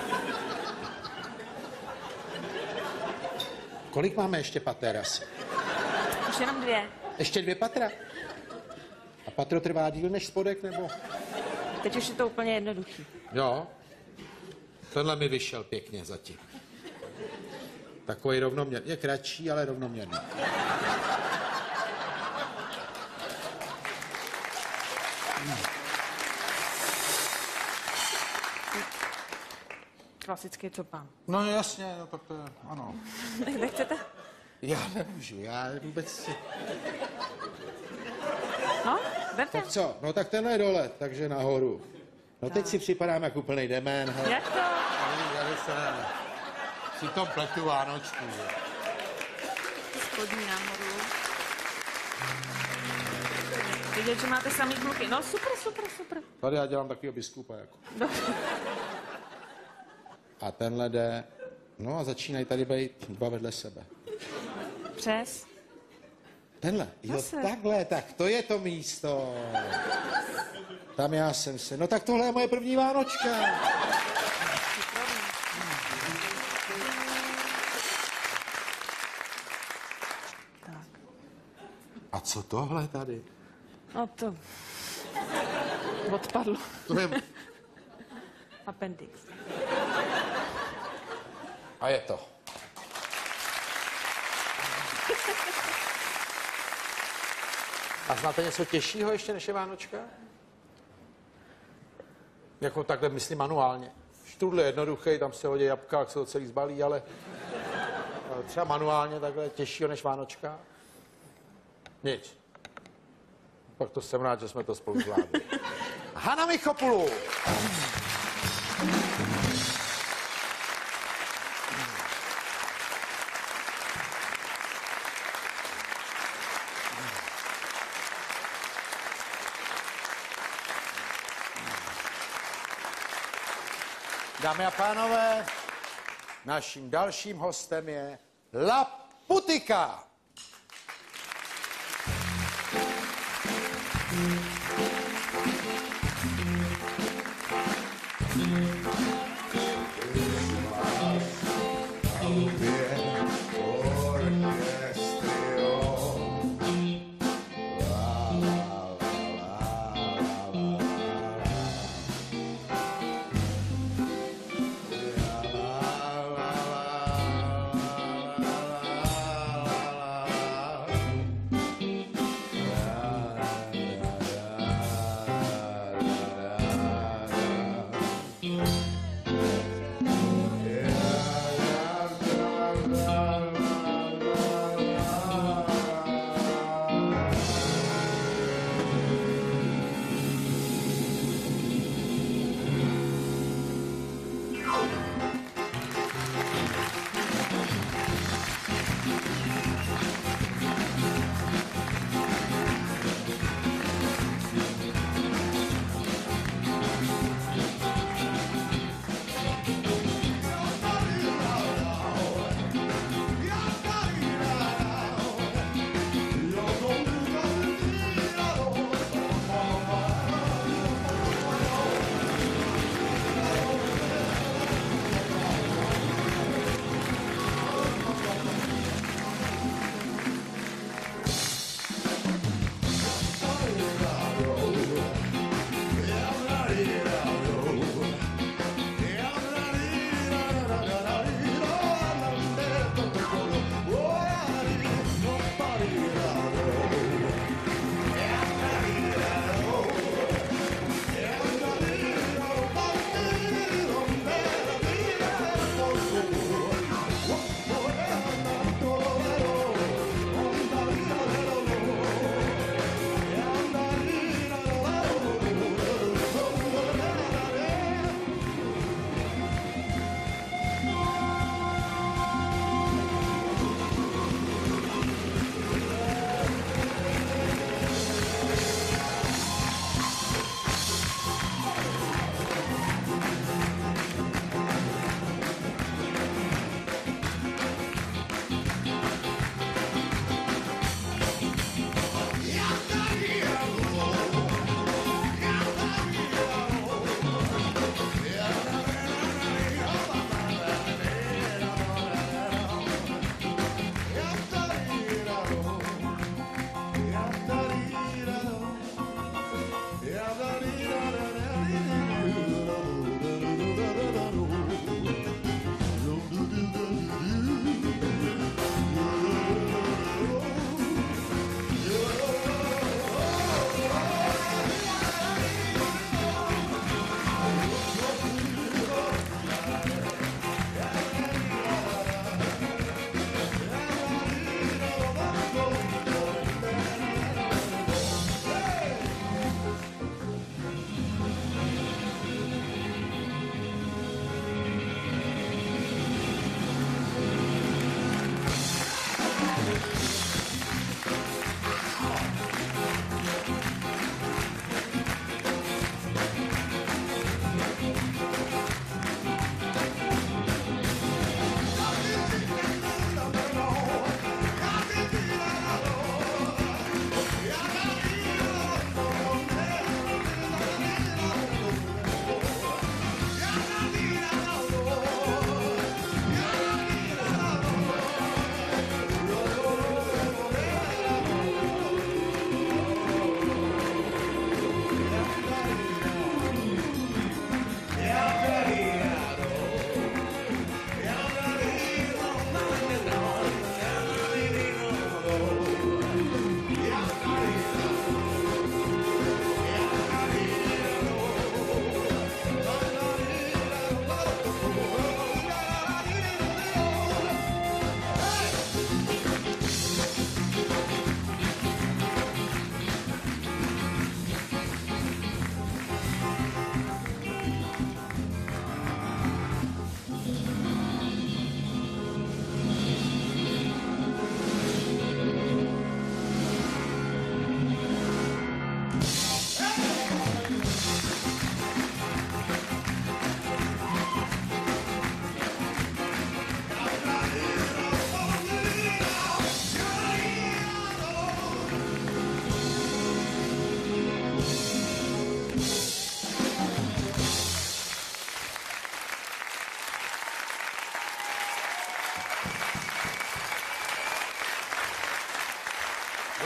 Kolik máme ještě pater asi? Už jenom 2. Ještě 2 patra? A patro trvá díl než spodek, nebo? Teď už je to úplně jednoduchý. Jo. Tenhle mi vyšel pěkně zatím. Takový rovnoměrný. Je kratší, ale rovnoměrný. Klasický copán. No jasně, no tak to je, ano. Nechcete? Já nemůžu, já vůbec... No, berte. Tak co? No tak tenhle je dole, takže nahoru. No teď si připadám jak úplnej demén. Hele. Jak to? Tady se si to pletu Vánočku. Spodní nahoru. Vidět, že máte samý kluky. No super, super, super. Tady já dělám takovýho biskupa jako. Dobře. A tenhle jde... No a začínají tady být dva vedle sebe. Přes. Tenhle, jo, Zase. takhle, tak to je to místo. Tam já jsem se, no tak tohle je moje první Vánočka. Tak. A co tohle tady? No to... Odpadlo. To je... Appendix. A je to. A znáte něco těžšího ještě než je Vánočka? Jako takhle myslím manuálně. Štrudl je jednoduchý, tam se hodí jabka, jak se to celý zbalí, ale třeba manuálně takhle těžšího než Vánočka? Nic. Pak to jsem rád, že jsme to spolu zvládli. Hana Michopulu! Dámy a pánové, naším dalším hostem je La Putika.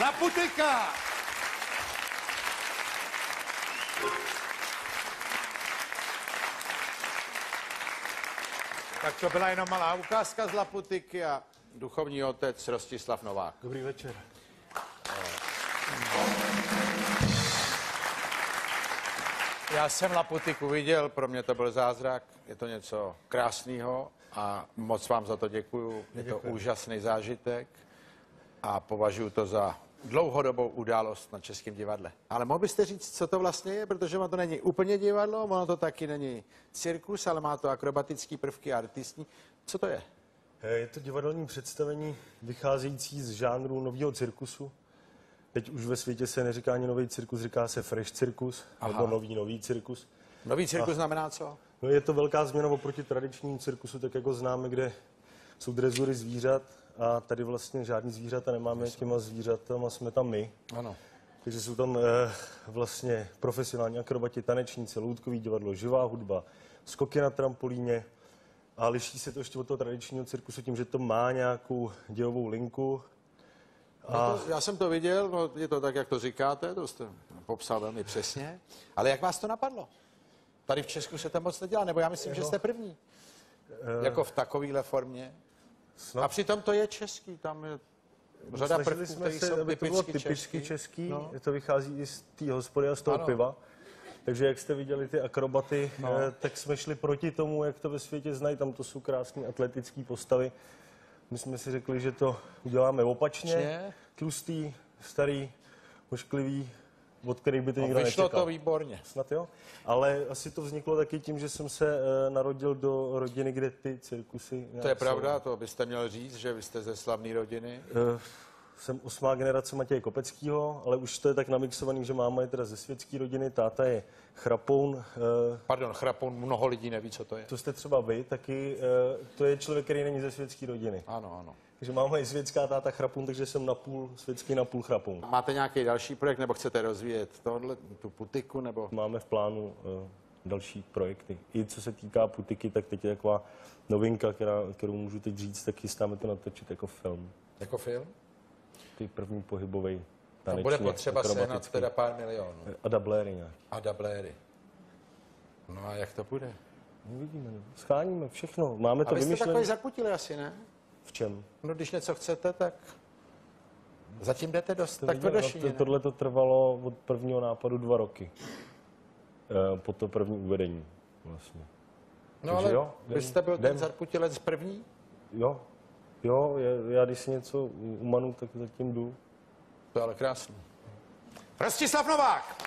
Laputika! Tak to byla jenom malá ukázka z Laputiky a duchovní otec Rostislav Novák. Dobrý večer. Já jsem Laputiku viděl, pro mě to byl zázrak, je to něco krásného a moc vám za to děkuju. Je to úžasný zážitek a považuji to za dlouhodobou událost na Českém divadle. Ale mohl byste říct, co to vlastně je, protože ono to není úplně divadlo, ono to taky není cirkus, ale má to akrobatické prvky a artistní. Co to je? Je to divadelní představení vycházející z žánru nového cirkusu. Teď už ve světě se neříká ani nový cirkus, říká se fresh cirkus, nebo nový cirkus. Nový cirkus znamená co? No, je to velká změna oproti tradičnímu cirkusu, tak jako známe, kde jsou drezury zvířat a tady vlastně žádný zvířata nemáme, těma zvířatama jsme tam my. Ano. Takže jsou tam vlastně profesionální akrobati, tanečníci, loutkový divadlo, živá hudba, skoky na trampolíně a liší se to ještě od toho tradičního cirkusu tím, že to má nějakou dějovou linku. Já jsem to viděl, no, je to tak, jak to říkáte, to jste popsal velmi přesně. Ale jak vás to napadlo? Tady v Česku se to moc nedělá, nebo já myslím, že jste první. Jako v takovéhle formě. Snad. A přitom to je český, tam je řada prvků, které jsou typicky český. No. To vychází i z té hospody a z toho piva. Takže jak jste viděli ty akrobaty, tak jsme šli proti tomu, jak to ve světě znají. Tam to jsou krásné atletické postavy. My jsme si řekli, že to uděláme opačně. Tlustý, starý, ošklivý, od kterých by to nikdo nečekal. Vyšlo to výborně. Snad jo. Ale asi to vzniklo taky tím, že jsem se narodil do rodiny, kde ty cirkusy... To je pravda, to byste měl říct, že vy jste ze slavné rodiny. Jsem 8. generace Matěje Kopeckýho, ale už to je tak namixovaný, že máma je teda ze světské rodiny, táta je Chrapoun. Pardon, Chrapoun, mnoho lidí neví, co to je. To jste třeba vy, taky to je člověk, který není ze světské rodiny. Ano, ano. Takže máma je světská, táta Chrapoun, takže jsem napůl světský, napůl Chrapoun. Máte nějaký další projekt, nebo chcete rozvíjet tu Putiku, nebo? Máme v plánu další projekty. I co se týká Putiky, tak teď je taková novinka, kterou můžu teď říct, tak chystáme to natočit jako film. Jako film? Ty první pohybový tanečně. Bude potřeba sehnat teda pár milionů. A dabléry nějak. A dabléry. No a jak to bude? Uvidíme, scháníme všechno. Máme to vymyšlené. A vy jste takový zarputili asi, ne? V čem? No když něco chcete, tak zatím jdete dost tak tvrdošíně. Tohle to trvalo od prvního nápadu 2 roky. Po to první uvedení vlastně. No takže ale jo, vy jste byl ten zarputilec první? Jo. Jo, já když si něco umanu, tak zatím jdu. To je ale krásný. Rostislav Novák!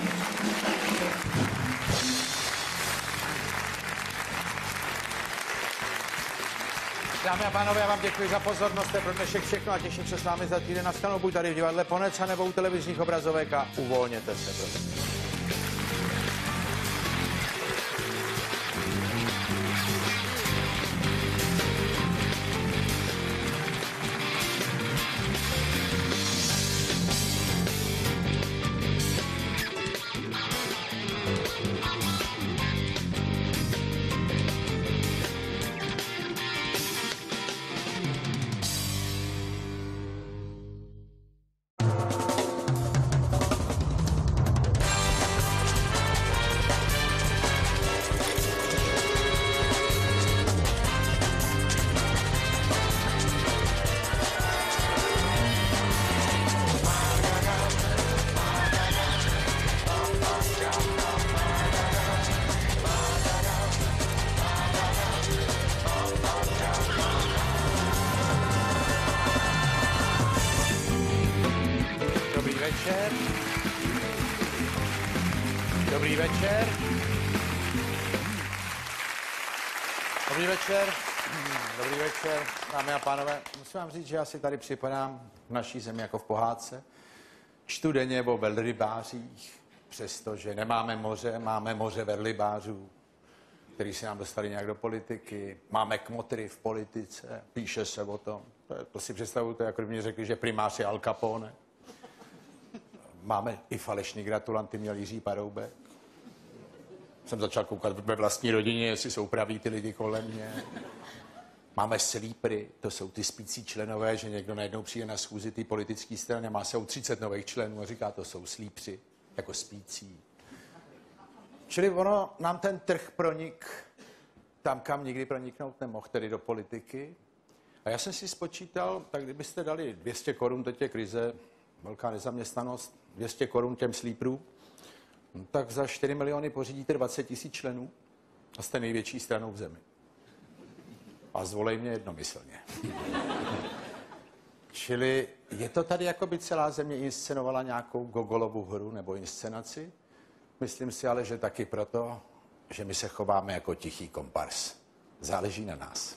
Dámy a pánové, já vám děkuji za pozornost, to je pro dnešek všechno a těším se s vámi za týden na shledanou, buď tady v divadle Ponec, nebo u televizních obrazovek a uvolněte se, prosím. Dobrý večer. Dobrý večer. Dobrý večer, dámy a pánové. Musím vám říct, že já si tady připadám v naší zemi jako v pohádce. Čtu denně o velrybářích, přestože nemáme moře, máme moře velrybářů, který se nám dostali nějak do politiky. Máme kmotry v politice, píše se o tom. To si představuju, to jako kdyby mi řekli, že primář je Al Capone. Máme i falešný gratulanty, měl Jiří Paroubek. Jsem začal koukat ve vlastní rodině, jestli jsou praví ty lidi kolem mě. Máme slípry, to jsou ty spící členové, že někdo najednou přijde na schůzi té politické strany a má se 30 nových členů a říká, to jsou slípři, jako spící. Čili ono nám ten trh pronik tam, kam nikdy proniknout nemohl, tedy do politiky. A já jsem si spočítal, tak kdybyste dali 200 korun, teď je krize, velká nezaměstnanost, 200 korun těm slíprům, no, tak za 4 miliony pořídíte 20 000 členů a jste největší stranou v zemi. A zvolej mě jednomyslně. Čili je to tady, jako by celá země inscenovala nějakou Gogolovu hru nebo inscenaci? Myslím si ale, že taky proto, že my se chováme jako tichý kompars. Záleží na nás.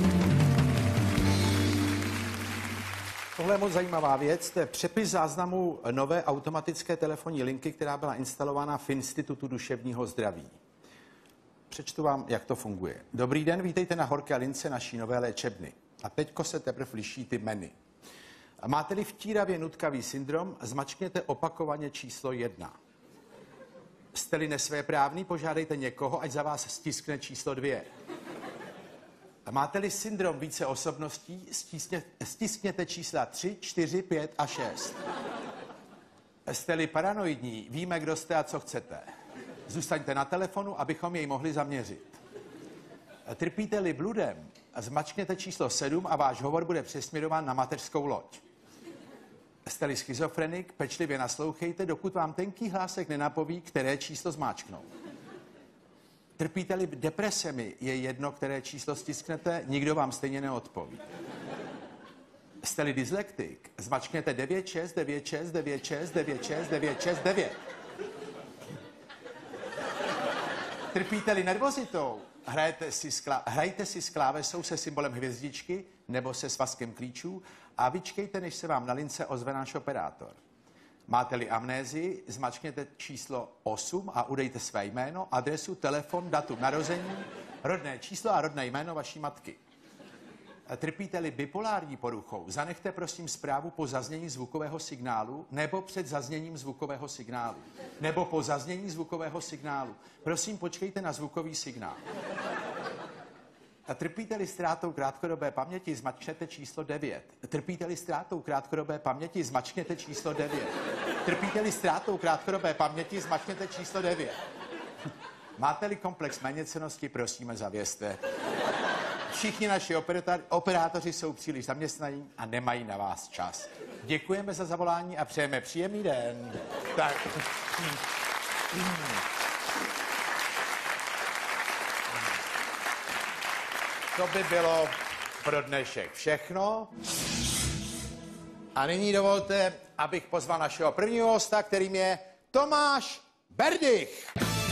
Tohle je moc zajímavá věc. To je přepis záznamu nové automatické telefonní linky, která byla instalována v Institutu duševního zdraví. Přečtu vám, jak to funguje. Dobrý den, vítejte na horké lince naší nové léčebny. A teďko se teprve liší ty meny. Máte-li vtíravě nutkavý syndrom, zmačkněte opakovaně číslo 1. Jste-li nesvéprávný, požádejte někoho, ať za vás stiskne číslo 2. Máte-li syndrom více osobností, stiskněte čísla 3, 4, 5 a 6. Jste-li paranoidní, víme, kdo jste a co chcete. Zůstaňte na telefonu, abychom jej mohli zaměřit. Trpíte-li bludem, zmačkněte číslo 7 a váš hovor bude přesměrován na mateřskou loď. Jste-li schizofrenik, pečlivě naslouchejte, dokud vám tenký hlásek nenapoví, které číslo zmáčknout. Trpíte-li depresemi, je jedno, které číslo stisknete, nikdo vám stejně neodpoví. Jste-li dyslektik, zmačkněte 96, 96, 96, 96, 96, 9. Trpíte-li nervozitou, hrajte si s klávesou se symbolem hvězdičky nebo se svazkem klíčů a vyčkejte, než se vám na lince ozve náš operátor. Máte-li amnézii, zmačkněte číslo 8 a udejte své jméno, adresu, telefon, datum narození, rodné číslo a rodné jméno vaší matky. Trpíte-li bipolární poruchou, zanechte prosím zprávu po zaznění zvukového signálu nebo před zazněním zvukového signálu. Nebo po zaznění zvukového signálu. Prosím, počkejte na zvukový signál. Trpíte-li ztrátou krátkodobé paměti, zmačkněte číslo 9. Trpíte-li ztrátou krátkodobé paměti, zmačkněte číslo 9. Trpíte-li ztrátou krátkodobé paměti, zmačkněte číslo 9. Máte-li komplex méněcennosti, prosíme, zavězte. Všichni naši operátoři jsou příliš zaměstnaní a nemají na vás čas. Děkujeme za zavolání a přejeme příjemný den. Tak. To by bylo pro dnešek všechno. A nyní dovolte, abych pozval našeho prvního hosta, kterým je Tomáš Berdych.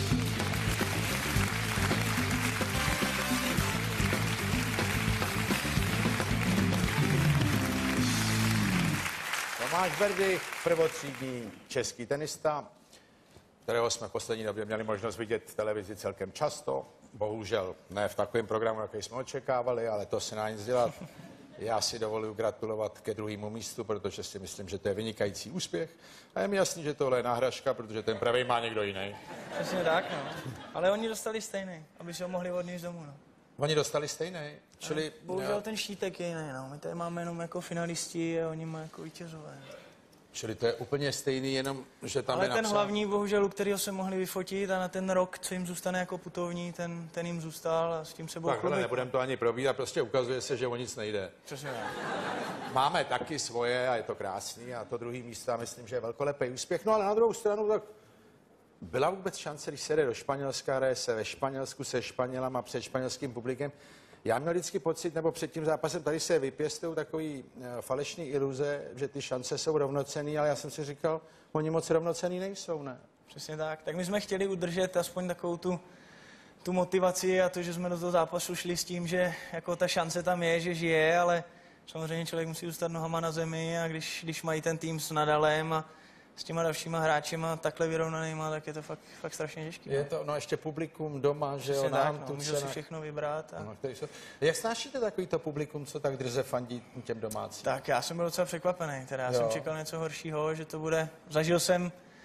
Tomáš Berdych, prvotřídní český tenista, kterého jsme v poslední době měli možnost vidět v televizi celkem často. Bohužel ne v takovém programu, jaký jsme očekávali, ale to se nedá nic dělat. Já si dovoluji gratulovat ke druhému místu, protože si myslím, že to je vynikající úspěch. A je mi jasný, že tohle je náhražka, protože ten pravý má někdo jiný. Přesně tak, no. Ale oni dostali stejný, aby se ho mohli odníst domů, no. Oni dostali stejný, čili... Bohužel ten štítek je jiný, no. My tady máme jenom jako finalisti a oni mají jako vítězové. Čili to je úplně stejný, jenom že tam ale je napsán... ten hlavní, bohužel, u kterého se mohli vyfotit a na ten rok, co jim zůstane jako putovní, ten jim zůstal a s tím se budou chlubit. Tak nebudeme to ani probírat, prostě ukazuje se, že o nic nejde. Přesně tak. Máme taky svoje a je to krásný a to druhý místo, já myslím, že je velkolepý úspěch. No ale na druhou stranu, tak byla vůbec šance, když se jde do Španělska, hraje se ve Španělsku se Španělama před španělským publikem. Já měl vždycky pocit, nebo před tím zápasem tady se vypěstují takový falešný iluze, že ty šance jsou rovnocenný, ale já jsem si říkal, oni moc rovnocenný nejsou, ne? Přesně tak. Tak my jsme chtěli udržet aspoň takovou tu motivaci a to, že jsme do toho zápasu šli s tím, že jako ta šance tam je, že žije, ale samozřejmě člověk musí zůstat nohama na zemi a když mají ten tým s Nadalem a s těma dalšíma hráčema takhle vyrovnanýma, tak je to fakt strašně těžké. Je to, no ještě publikum doma, že jo, nám tu můžu si všechno vybrat. A... No, jak snášíte takovýto publikum, co tak drze fandí těm domácím? Tak já jsem byl docela překvapený, teda já jsem čekal něco horšího, že to bude, zažil jsem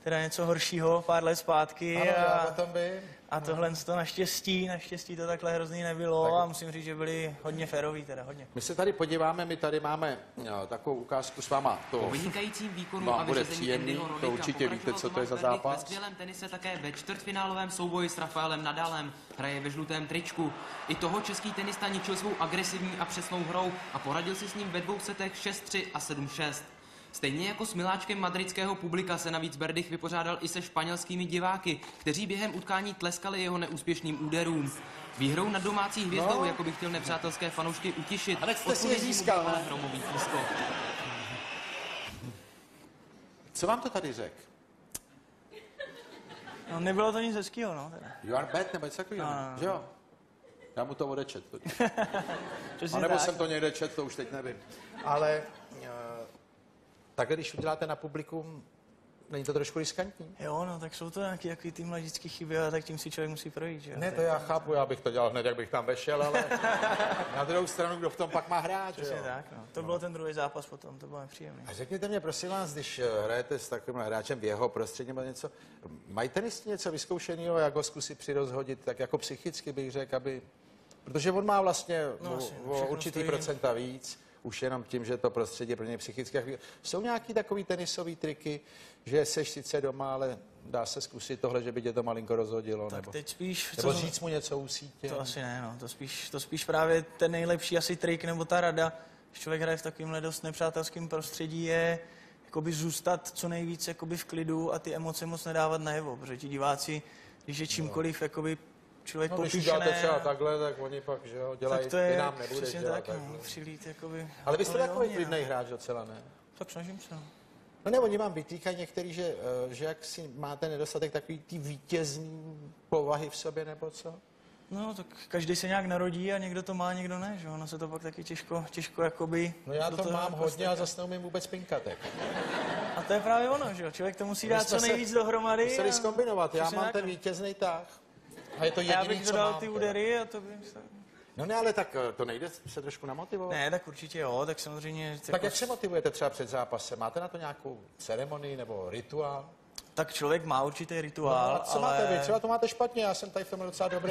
teda něco horšího pár let zpátky. Ano, já o tom vím. A tohle to naštěstí to takhle hrozný nebylo a musím říct, že byli hodně féroví, teda hodně. My se tady podíváme, my tady máme takovou ukázku s váma. To Po vynikajícím výkonu vám a bude vyřazení příjemný, Andyho to Roddicha určitě víte, co to je za Tomáš Berdych zápas. ve skvělém tenise také ve čtvrtfinálovém souboji s Rafaelem Nadalem. Hraje ve žlutém tričku. I toho český tenista ničil svou agresivní a přesnou hrou a poradil si s ním ve 2 setech 6-3 a 7-6. Stejně jako s miláčkem madridského publika se navíc Berdych vypořádal i se španělskými diváky, kteří během utkání tleskali jeho neúspěšným úderům. Výhrou nad domácí hvězdou, jako by chtěl nepřátelské fanoušky utišit, Ale jste si je získal, ale ne? hromový písko. Co vám to tady řekl? No, nebylo to nic hezkýho, no. Teda. You are bad, nebo něco takového, No. že jo? Já mu to odečet. Přesně A nebo tak. jsem to někde četl, to už teď nevím. Ale takhle, když uděláte na publikum, není to trošku riskantní? Jo, no, tak jsou to nějaký jaký ty mladícký chyby a tak tím si člověk musí projít, že jo. Ne, to já chápu, já bych to dělal hned, jak bych tam vešel, ale na druhou stranu, kdo v tom pak má hrát, že Přesně jo? tak, no. To byl ten druhý zápas potom, to bylo nepříjemné. A řekněte mě, prosím vás, když hrajete s takovým hráčem v jeho prostředí nebo něco, mají tenisti něco vyzkoušeného, jak ho zkusit přirozhodit, tak jako psychicky bych řekl, aby... Protože on má vlastně No, asi, o všechno určitý stojí. procenta víc, už jenom tím, že to prostředí je pro něj psychické. Jsou nějaký takový tenisový triky, že seš sice doma, ale dá se zkusit tohle, že by tě to malinko rozhodilo, Tak nebo, teď spíš... nebo říct mu něco u sítě. To asi ne, no. To spíš právě ten nejlepší asi trik nebo ta rada, když člověk hraje v takovémhle dost nepřátelském prostředí, je jakoby zůstat co nejvíc jakoby v klidu a ty emoce moc nedávat najevo, protože ti diváci, když je čímkoliv jakoby člověk No, když popíšené, uděláte třeba takhle, tak oni pak, že jo, dělají, tak to je ty nám nebudeš přesně dělat tak, takhle. no, přilít jakoby... Ale vy jste takový hodně, klidnej hráč docela, ne? no. Tak snažím se, no. No ne, oni vám vytýkají některý, že jak si máte nedostatek takový ty vítězní povahy v sobě, nebo co? No, tak každý se nějak narodí a někdo to má, někdo ne, že jo, ono se to pak taky těžko jakoby... No já do to toho mám jako hodně a zase neumím vůbec pinkat. Jako. A to je právě ono, že jo, člověk to musí Vy dát jste co se nejvíc dohromady. Museli a- zkombinovat, já Přesně mám tak, ten no. vítězný tah. A je to A já jediný, bych co dodal mám. ty teda. údery a to by se... No ne, ale tak to nejde se trošku namotivovat? Ne, tak určitě jo, tak samozřejmě... Tak jak se motivujete třeba před zápasem? Máte na to nějakou ceremonii nebo rituál? Tak člověk má určitý rituál, No, a co ale... máte vy? Třeba to máte špatně, já jsem tady v tom docela dobrý.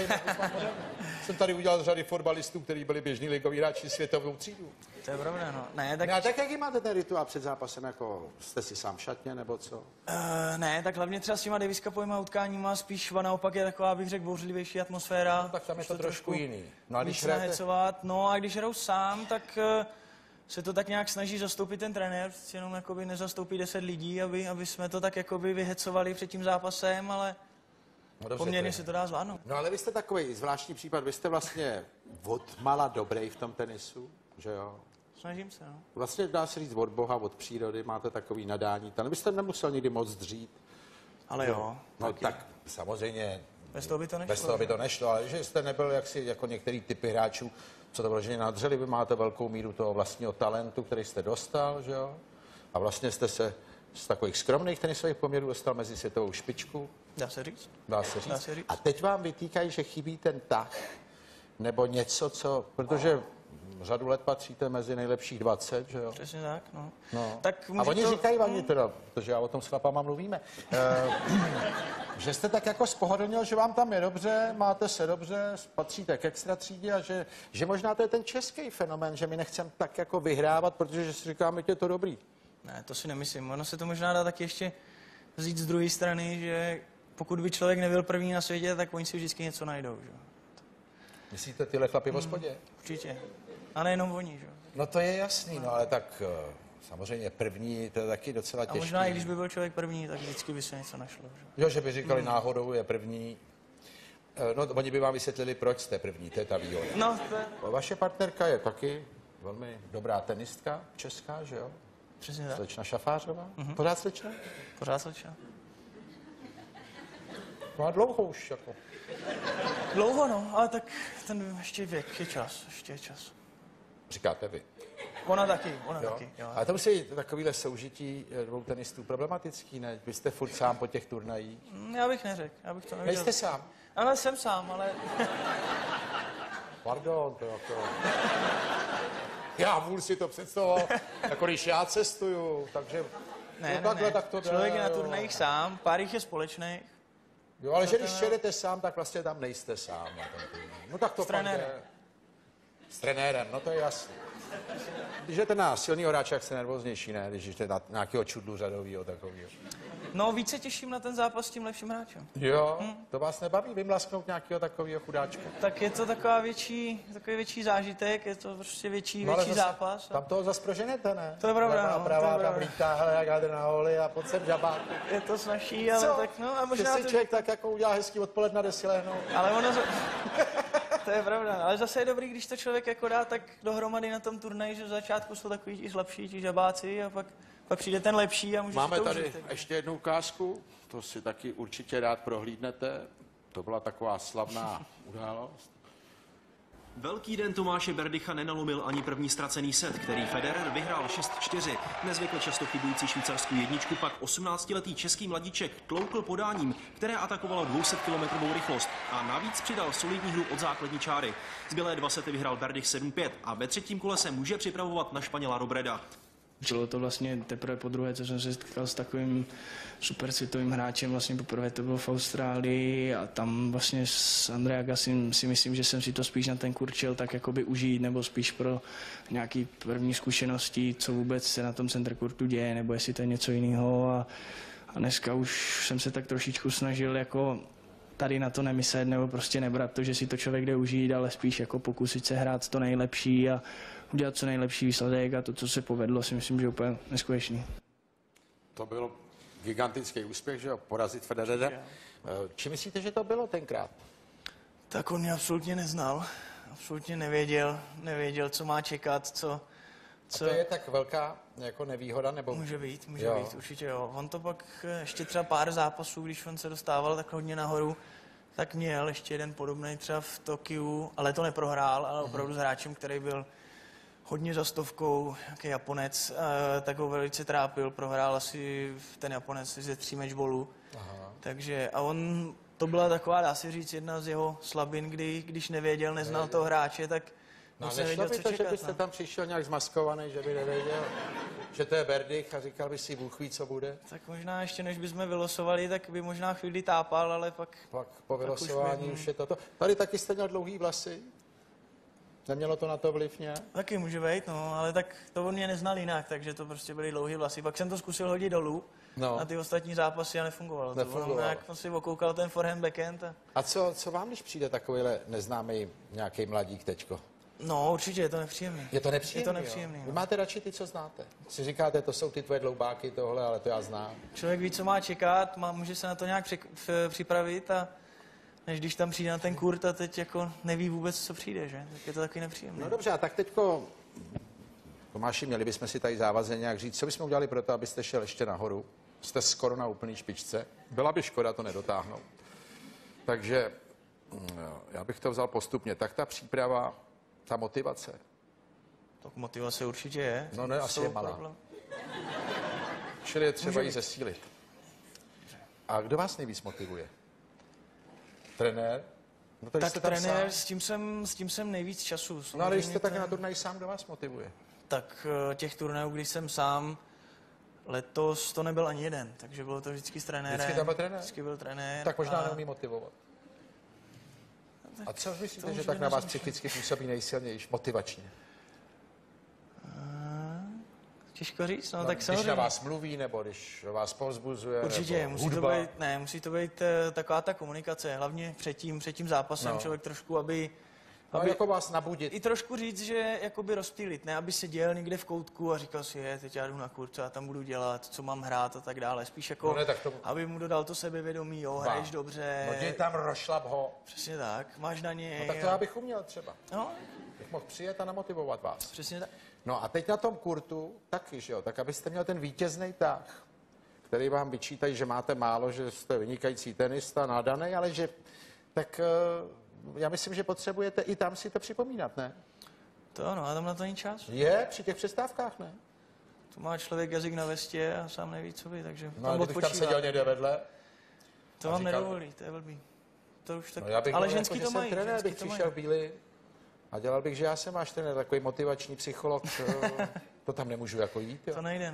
Jsem tady udělal z řady fotbalistů, kteří byli běžní ligoví hráči světovou třídu. To je pravda, no. Ne, tak... No, a tak jaký máte ten rituál před zápasem? Jako jste si sám v šatně, nebo co? Ne, tak hlavně třeba s těma Davis Cupovýma utkáníma spíš naopak je taková, bych řekl, bouřlivější atmosféra. No, tak tam je Už to trošku jiný. No a když víc hrajete... nahecovat. No a když hraju sám, tak se to tak nějak snaží zastoupit ten trenér, přeci jenom jakoby nezastoupí 10 lidí, aby jsme to tak jakoby vyhecovali před tím zápasem, ale No, dobře, poměrně to je. se to dá zvládnout. No ale vy jste takový zvláštní případ, vy jste vlastně od mala dobrý v tom tenisu, že jo? Snažím se, no. Vlastně dá se říct od Boha, od přírody, máte takový nadání. Tam byste nemusel nikdy moc dřít. Ale jo. No tak samozřejmě, Bez toho by to nešlo. bez toho by to nešlo, ale že jste nebyl jaksi jako některý typy hráčů, co to vloženě nadřeli, vy máte velkou míru toho vlastního talentu, který jste dostal, že jo? A vlastně jste se z takových skromných tenisových poměrů dostal mezi světovou špičku, Dá se říct? dá se říct. Dá se říct. A teď vám vytýkají, že chybí ten tah, nebo něco, co, protože řadu let patříte mezi nejlepších 20, že jo? Přesně tak, no. No. Tak A může oni to- říkají vám teda, protože já o tom s chlapama mluvíme, že jste tak jako spohodlnil, že vám tam je dobře, máte se dobře, patříte k extra třídě a že možná to je ten český fenomén, že my nechceme tak jako vyhrávat, protože si říkáme, že je to dobrý. Ne, to si nemyslím. Ono se to možná dá taky ještě říct z druhé strany, že pokud by člověk nebyl první na světě, tak oni si vždycky něco najdou, že? jo. Myslíte tyhle chlapy v hospodě? Určitě. A nejenom oni, že? jo. No to je jasný, no ale tak samozřejmě první, to je taky docela A těžké. možná i když by byl člověk první, tak vždycky by se něco našlo, že? jo. Jo, že by říkali náhodou je první. No, oni by vám vysvětlili, proč jste první, to je ta výhoda. No, to je Vaše partnerka je taky velmi dobrá tenistka, česká, že jo? přesně tak. Slečna Šafářová. Pořád slečna? Pořád slečna. Má dlouho už, jako. Dlouho, no, ale tak ten ještě věk, ještě je čas. Říkáte vy. Ona taky, Jo? jo. Ale to musí takovýhle soužití dvou tenistů problematický, ne? Vy jste furt sám po těch turnajích. Já bych neřekl, já bych to nevěděl. Nejste sám. Ale jsem sám, ale Pardon, to jako... Já vůl si to představoval, jako když já cestuju, takže Ne, No takhle, ne. tak to jde, Člověk je na jo. turnajích sám, pár jich je společných. Jo, ale že když jedete sám, tak vlastně tam nejste sám na tom turnaj. No tak to S pak trenérem. jde. S trenérem, no to je jasné. Když jdete na silného hráče, jak jste nervóznější, ne? Když jdete na nějakého čudlu řadového takového. No, víc se těším na ten zápas s tím lepším hráčem. Jo, to vás nebaví vymlasknout nějakého takového chudáčka? Tak je to takový větší zážitek, je to prostě větší No, ale zase zápas. Tam toho zas proženete, ne? To je pravda, Levá, no, to je pravá, pravda. prablíka, hele, jak jde na holi a pojď sem žabáku. Je to snažší, ale Co? tak no a Že možná si to... člověk tak jako udělá hezký odpoledne, jde si lehnout. Ale ono... To je pravda, ale zase je dobrý, když to člověk jako dá tak dohromady na tom turnaji, že v začátku jsou takový ti slabší, ti žabáci a pak přijde ten lepší a může Máme si to tady užít. ještě jednu ukázku, to si taky určitě rád prohlídnete. To byla taková slavná událost. Velký den Tomáše Berdycha nenalomil ani první ztracený set, který Federer vyhrál 6-4. Nezvykle často chybující švýcarskou jedničku pak 18-letý český mladíček tloukl podáním, které atakovalo 200km rychlost a navíc přidal solidní hru od základní čáry. Zbylé 2 sety vyhrál Berdych 7-5 a ve třetím kole se může připravovat na Španěla Robreda. Bylo to vlastně teprve po druhé, co jsem se setkal s takovým supersvětovým hráčem, vlastně poprvé to bylo v Austrálii a tam vlastně s Andrej Agassim si myslím, že jsem si to spíš na ten kurz chtěl tak jakoby užít, nebo spíš pro nějaký první zkušenosti, co vůbec se na tom center courtu děje, nebo jestli to je něco jiného a dneska už jsem se tak trošičku snažil jako tady na to nemyslet, nebo prostě nebrat to, že si to člověk jde užít, ale spíš jako pokusit se hrát to nejlepší a udělat co nejlepší výsledek a to, co se povedlo, si myslím, že je úplně neskutečný. To byl gigantický úspěch, že jo, porazit Federera. Či myslíte, že to bylo tenkrát? Tak on mě absolutně neznal, absolutně nevěděl, co má čekat, co To je tak velká jako nevýhoda, nebo... může být, Jo. určitě jo. On to pak ještě třeba pár zápasů, když on se dostával tak hodně nahoru, tak měl ještě jeden podobný třeba v Tokiu, ale to neprohrál, ale opravdu s hráčem, který byl hodně za stovkou, nějaký Japonec, tak ho velice trápil, prohrál asi ten Japonec ze 3 matchballů. Takže a on, to byla taková, dá se říct, jedna z jeho slabin, když nevěděl, neznal toho hráče, tak No, moc nešlo nevěděl, by co to, že čekat. byste No. tam přišel nějak zmaskovaný, že by nevěděl, že to je Berdych a říkal by si, Bůh ví, co bude. Tak možná ještě, než bychom vylosovali, tak by možná chvíli tápal, ale pak... Pak po už vylosování by- už je toto. Tady taky jste měl dlouhý vlasy. Nemělo to na to vliv nějak? Taky může být, no, ale tak to on mě neznal jinak, takže to prostě byly dlouhý vlasy. Pak jsem to zkusil hodit dolů No. na ty ostatní zápasy a nefungovalo. Nefungovalo. To on, jak on si okoukal ten forehand, backhand a... A co vám, když přijde takovýhle neznámý nějaký mladík teďko? No, určitě, je to nepříjemný. Je to nepříjemný, Je to nepříjemný, jo? no. Vy máte radši ty, co znáte. Si říkáte, to jsou ty tvoje dloubáky, tohle, ale to já znám. Člověk ví, co má čekat, může se na to nějak připravit a než když tam přijde na ten kurt a teď jako neví vůbec, co přijde, že? Tak je to takový nepříjemný. No dobře, a tak teďko, Tomáši, měli bychom si tady závazně nějak říct, co bychom udělali pro to, abyste šel ještě nahoru. Jste skoro na úplný špičce. Byla by škoda to nedotáhnout. Takže já bych to vzal postupně. Tak ta příprava, ta motivace. Tak motivace určitě je. No ne, asi Jsou je malá. problém. Čili je třeba ji zesílit. A kdo vás nejvíc motivuje? Trenér? No, tady Tak jste tam trenér, sám. s tím jsem nejvíc času. No ale když jste Samozřejmě tak na turnaji sám, kdo vás motivuje? Tak těch turnajů, když jsem sám, letos to nebyl ani jeden, takže bylo to vždycky s trenérem. Vždycky tam byl trenér? Vždycky byl trenér. Tak možná a neumí motivovat. A co myslíte, už že by tak na vás nezamýšlel. psychicky působí nejsilnější, motivačně? Těžko říct, no, No, tak když na samozřejmě. vás mluví, nebo když vás povzbuzuje, Určitě, nebo musí hudba. to být taková ta komunikace, hlavně před tím zápasem No. člověk trošku, aby No, jako vás nabudit. i trošku říct, že jakoby rozptýlit, ne aby seděl někde v koutku a říkal si, teď já jdu na kurz, co já tam budu dělat, co mám hrát a tak dále. Spíš jako, No ne, tak to- aby mu dodal to sebevědomí, jo, hraješ dobře. No děj tam, rošlap ho. Přesně tak, máš na něj. No tak to já bych uměl třeba. No, Bych mohl přijet a namotivovat vás. přesně tak. No a teď na tom kurtu taky, že jo, tak abyste měl ten vítězný tah, který vám vyčítají, že máte málo, že jste vynikající tenista, nadaný, ale že, tak já myslím, že potřebujete i tam si to připomínat, ne? To ano, a tam na to není čas. Je, při těch přestávkách, ne? Tu má člověk jazyk na vestě a sám neví, co by, takže No ale kdybych tam odpočívá. seděl někde vedle, To a vám říkal- nedovolí, to je blbý. To už tak... no já bych ale byl ženský jako, to že jsem mají, trenér, ženský bych to mají. přišel bílý a dělal bych, že já jsem váš trenér, takový motivační psycholog, to tam nemůžu jako jít, jo. To nejde, no.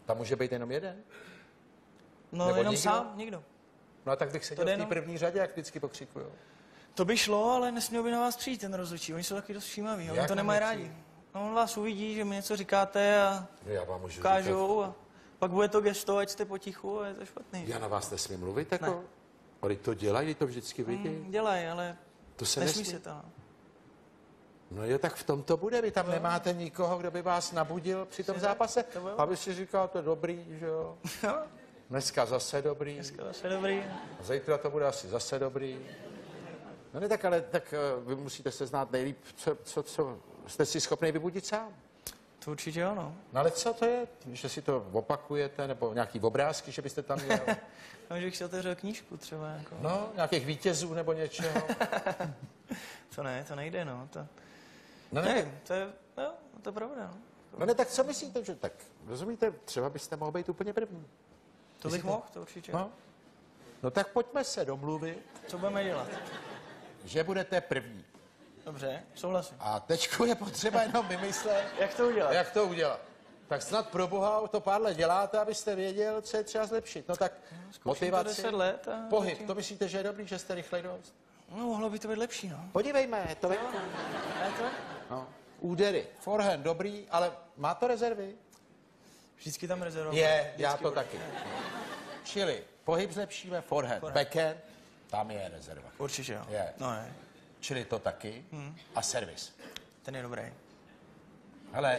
Tam může být jenom jeden. No Nebo jenom nikdo? sám, nikdo. No a tak bych seděl jde v té jenom- první řadě, jak vždycky pokřikuju. To by šlo, ale nesměl by na vás přijít ten rozhodčí. Oni jsou taky dost všímaví, oni Jak to na nemají mě rádi. No, on vás uvidí, že mi něco říkáte a Já vám můžu ukážou a pak bude to gesto, ať jste potichu a je to špatný. Já na vás nesmím mluvit, jako? Ale to dělají, to vždycky vidí. Dělají, ale To se nesmí nesmí. se to. No. No jo, tak v tom to bude. Vy tam nemáte nikoho, kdo by vás nabudil při tom zápase, to bylo. aby si říkal, to je dobrý, že jo? Dneska zase dobrý. Zase dobrý. A zítra to bude asi zase dobrý. No ne, tak ale tak vy musíte se znát nejlíp, co jste si schopný vybudit sám. To určitě ano. No ale co to je? Že si to opakujete, nebo nějaký obrázky, že byste tam měl? No, že bych si otevřel knížku třeba. Jako. No, nějakých vítězů nebo něčeho. To ne, to nejde, no. To, No nevím, to je, jo, to je pravda, no. No ne, tak co myslíte, že tak? Rozumíte, třeba byste mohl být úplně první. To bych mohl, to určitě. No. No tak pojďme se domluvit, Co budeme dělat? že budete první. Dobře, souhlasím. A teďko je potřeba jenom vymyslet, Jak to udělat? jak to udělat. Tak snad pro boha to pár let děláte, abyste věděl, co je třeba zlepšit. No tak Zkouším to motivaci, 10 let a pohyb, zatím- to myslíte, že je dobrý, že jste rychlej dost? No, mohlo by to být lepší, no. Podívejme, je to venku. Je to? No. Údery, forehand, dobrý, ale má to rezervy? Vždycky tam rezervovat. Je, já to taky. Čili pohyb zlepšíme, forehand, backhand, tam je rezerva. Určitě jo. Je. No je. Čili to taky. A servis. Ten je dobrý. Hele,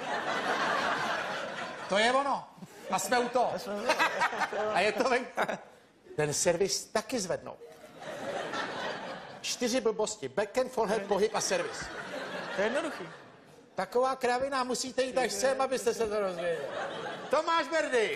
to je ono. A jsme u toho. A je to venku. Ten servis taky zvednou. 4 blbosti. Backhand, forehand, pohyb a servis. To je jednoduchý. Taková kravina, musíte jít až sem, abyste se to dozvěděli. Tomáš Berdych.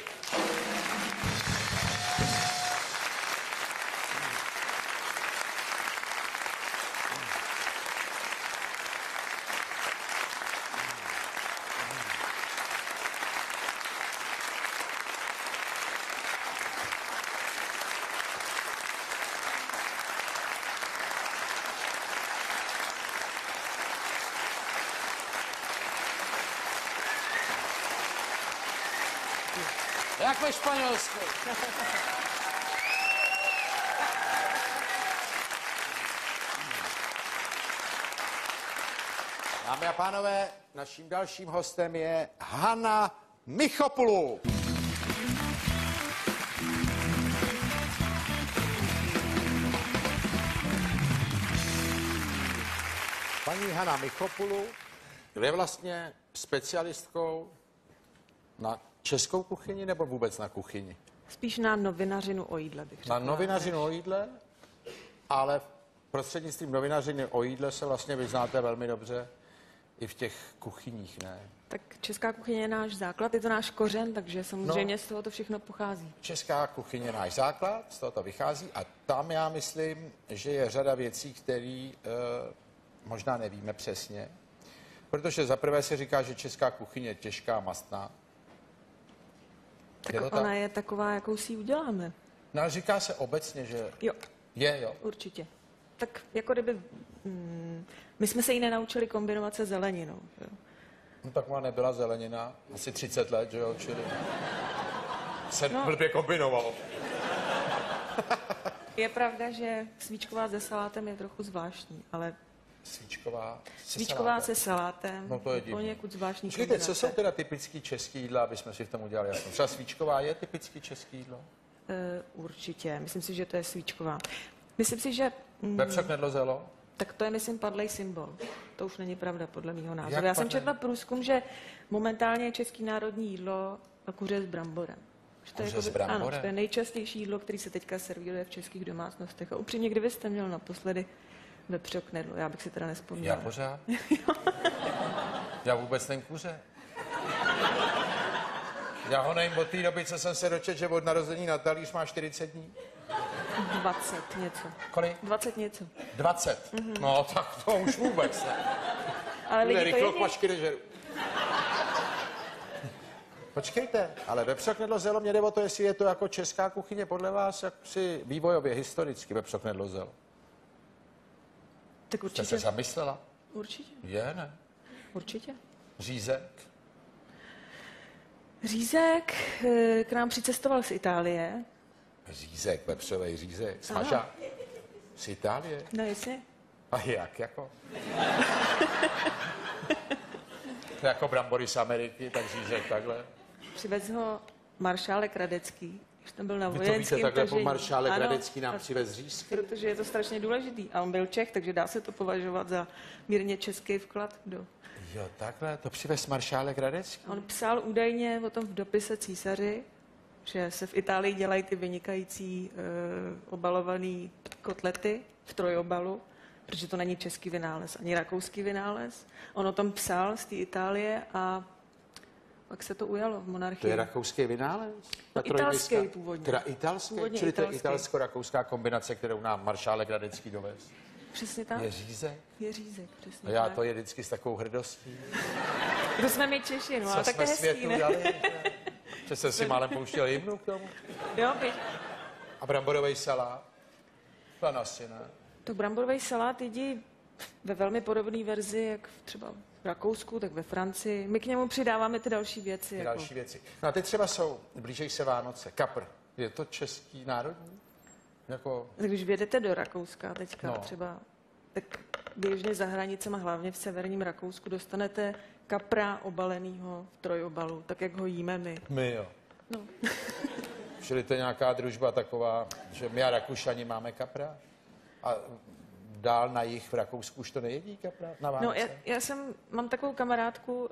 Jak ve Španělsku. Dámy a pánové, naším dalším hostem je Hana Michopulu. Paní Hana Michopulu je vlastně specialistkou na českou kuchyni nebo vůbec na kuchyni? Spíš na novinařinu o jídle bych řekla. Na novinařinu o jídle, ale prostřednictvím novinařiny o jídle se vlastně vyznáte velmi dobře i v těch kuchyních, ne? Tak česká kuchyně je náš základ, je to náš kořen, takže samozřejmě z toho to všechno pochází. Česká kuchyně je náš základ, z toho to vychází a tam já myslím, že je řada věcí, které možná nevíme přesně. Protože zaprvé se říká, že česká kuchyně je těžká, mastná. Tak ona je taková, jakou si ji uděláme. No ale říká se obecně, že Jo, je, jo. určitě. Tak jako kdyby... my jsme se ji nenaučili kombinovat se zeleninou. Jo. No tak má nebyla zelenina, asi 30 let, že jo, čili se blbě kombinovalo. Je pravda, že svíčková se salátem je trochu zvláštní, ale Svíčková se salátem No to je divný. poněkud zvláštní Počkejte, co kombinace. jsou teda typický český jídla, aby jsme si v tom udělali jasno? Třeba svíčková je typický český jídlo? Určitě, myslím si, že to je svíčková. Myslím si, že... Vepřok nedlozelo? Tak to je, myslím, padlej symbol. To už není pravda, podle mého názoru. Jak Já jsem padlej? četla průzkum, že momentálně je český národní jídlo kuře s bramborem. Že to je Kuře s jakoby- Ano, bramborem? to je nejčastější jídlo, který se teďka servíruje v českých domácnostech. A upřímně, kdyby jste měl naposledy vepřok knedlo, já bych si teda Já nespomněla. pořád. Já vůbec nejím kuře. Já ho nejím od té doby, co jsem se dočetl, že od narození na talíř má 40 dní. 20 něco. Kolik? 20 něco. 20. No tak to už vůbec ne. Ale lidi to rychlo jedí. kvašky nežeru. Počkejte, ale vepřok nedlozelo, mě jde o to, jestli je to jako česká kuchyně podle vás, jak si vývojově, historicky vepřok nedlozelo. Tak Jste určitě. se zamyslela? Určitě. Je, ne? Určitě. Řízek? Řízek k nám přicestoval z Itálie. Řízek, vepřovej řízek. Smažák. Z Itálie? No jasně. A jak jako? To jako brambory z Ameriky, tak řízek takhle. Přivez ho maršálek Radecký, když tam byl na Vy to víte, vojenském takhle tažení. maršálek Ano, Radecký nám přivez řízky? protože je to strašně důležitý. A on byl Čech, takže dá se to považovat za mírně český vklad do... Jo, takhle, to přivez maršálek Radecký. On psal údajně o tom v dopise císaři, že se v Itálii dělají ty vynikající obalované kotlety v trojobalu, protože to není český vynález, ani rakouský vynález. On o tom psal z té Itálie a pak se to ujalo v monarchii. To je rakouský vynález? No, italský původně. Teda italský? Původně Čili to je italský. italsko-rakouská kombinace, kterou nám maršálek Radecký dovez. Přesně tak. Je řízek? Je řízek, přesně No já tak. to je vždycky s takovou hrdostí. To jsme my Češi, no, Co ale jsme také hezký, světu ne? dali? Že jsem si málem pouštěl hymnu k tomu. Jo, pět. A bramborový salát? To asi ne. To bramborový salát jedí ve velmi podobné verzi, jak třeba v Rakousku, tak ve Francii. My k němu přidáváme ty další věci. Ty Jako. další věci. No a teď třeba jsou, blížejí se Vánoce. Kapr. Je to český národní? Jako, Tak když vědete do Rakouska teďka No. třeba, tak běžně za hranicema, hlavně v severním Rakousku, dostanete kapra obalenýho v trojobalu, tak jak ho jíme my. my jo. No. Čili to je nějaká družba taková, že my a Rakušani máme kapra? A dál na jih v Rakousku už to nejedí kapra na No, Vánoce? mám takovou kamarádku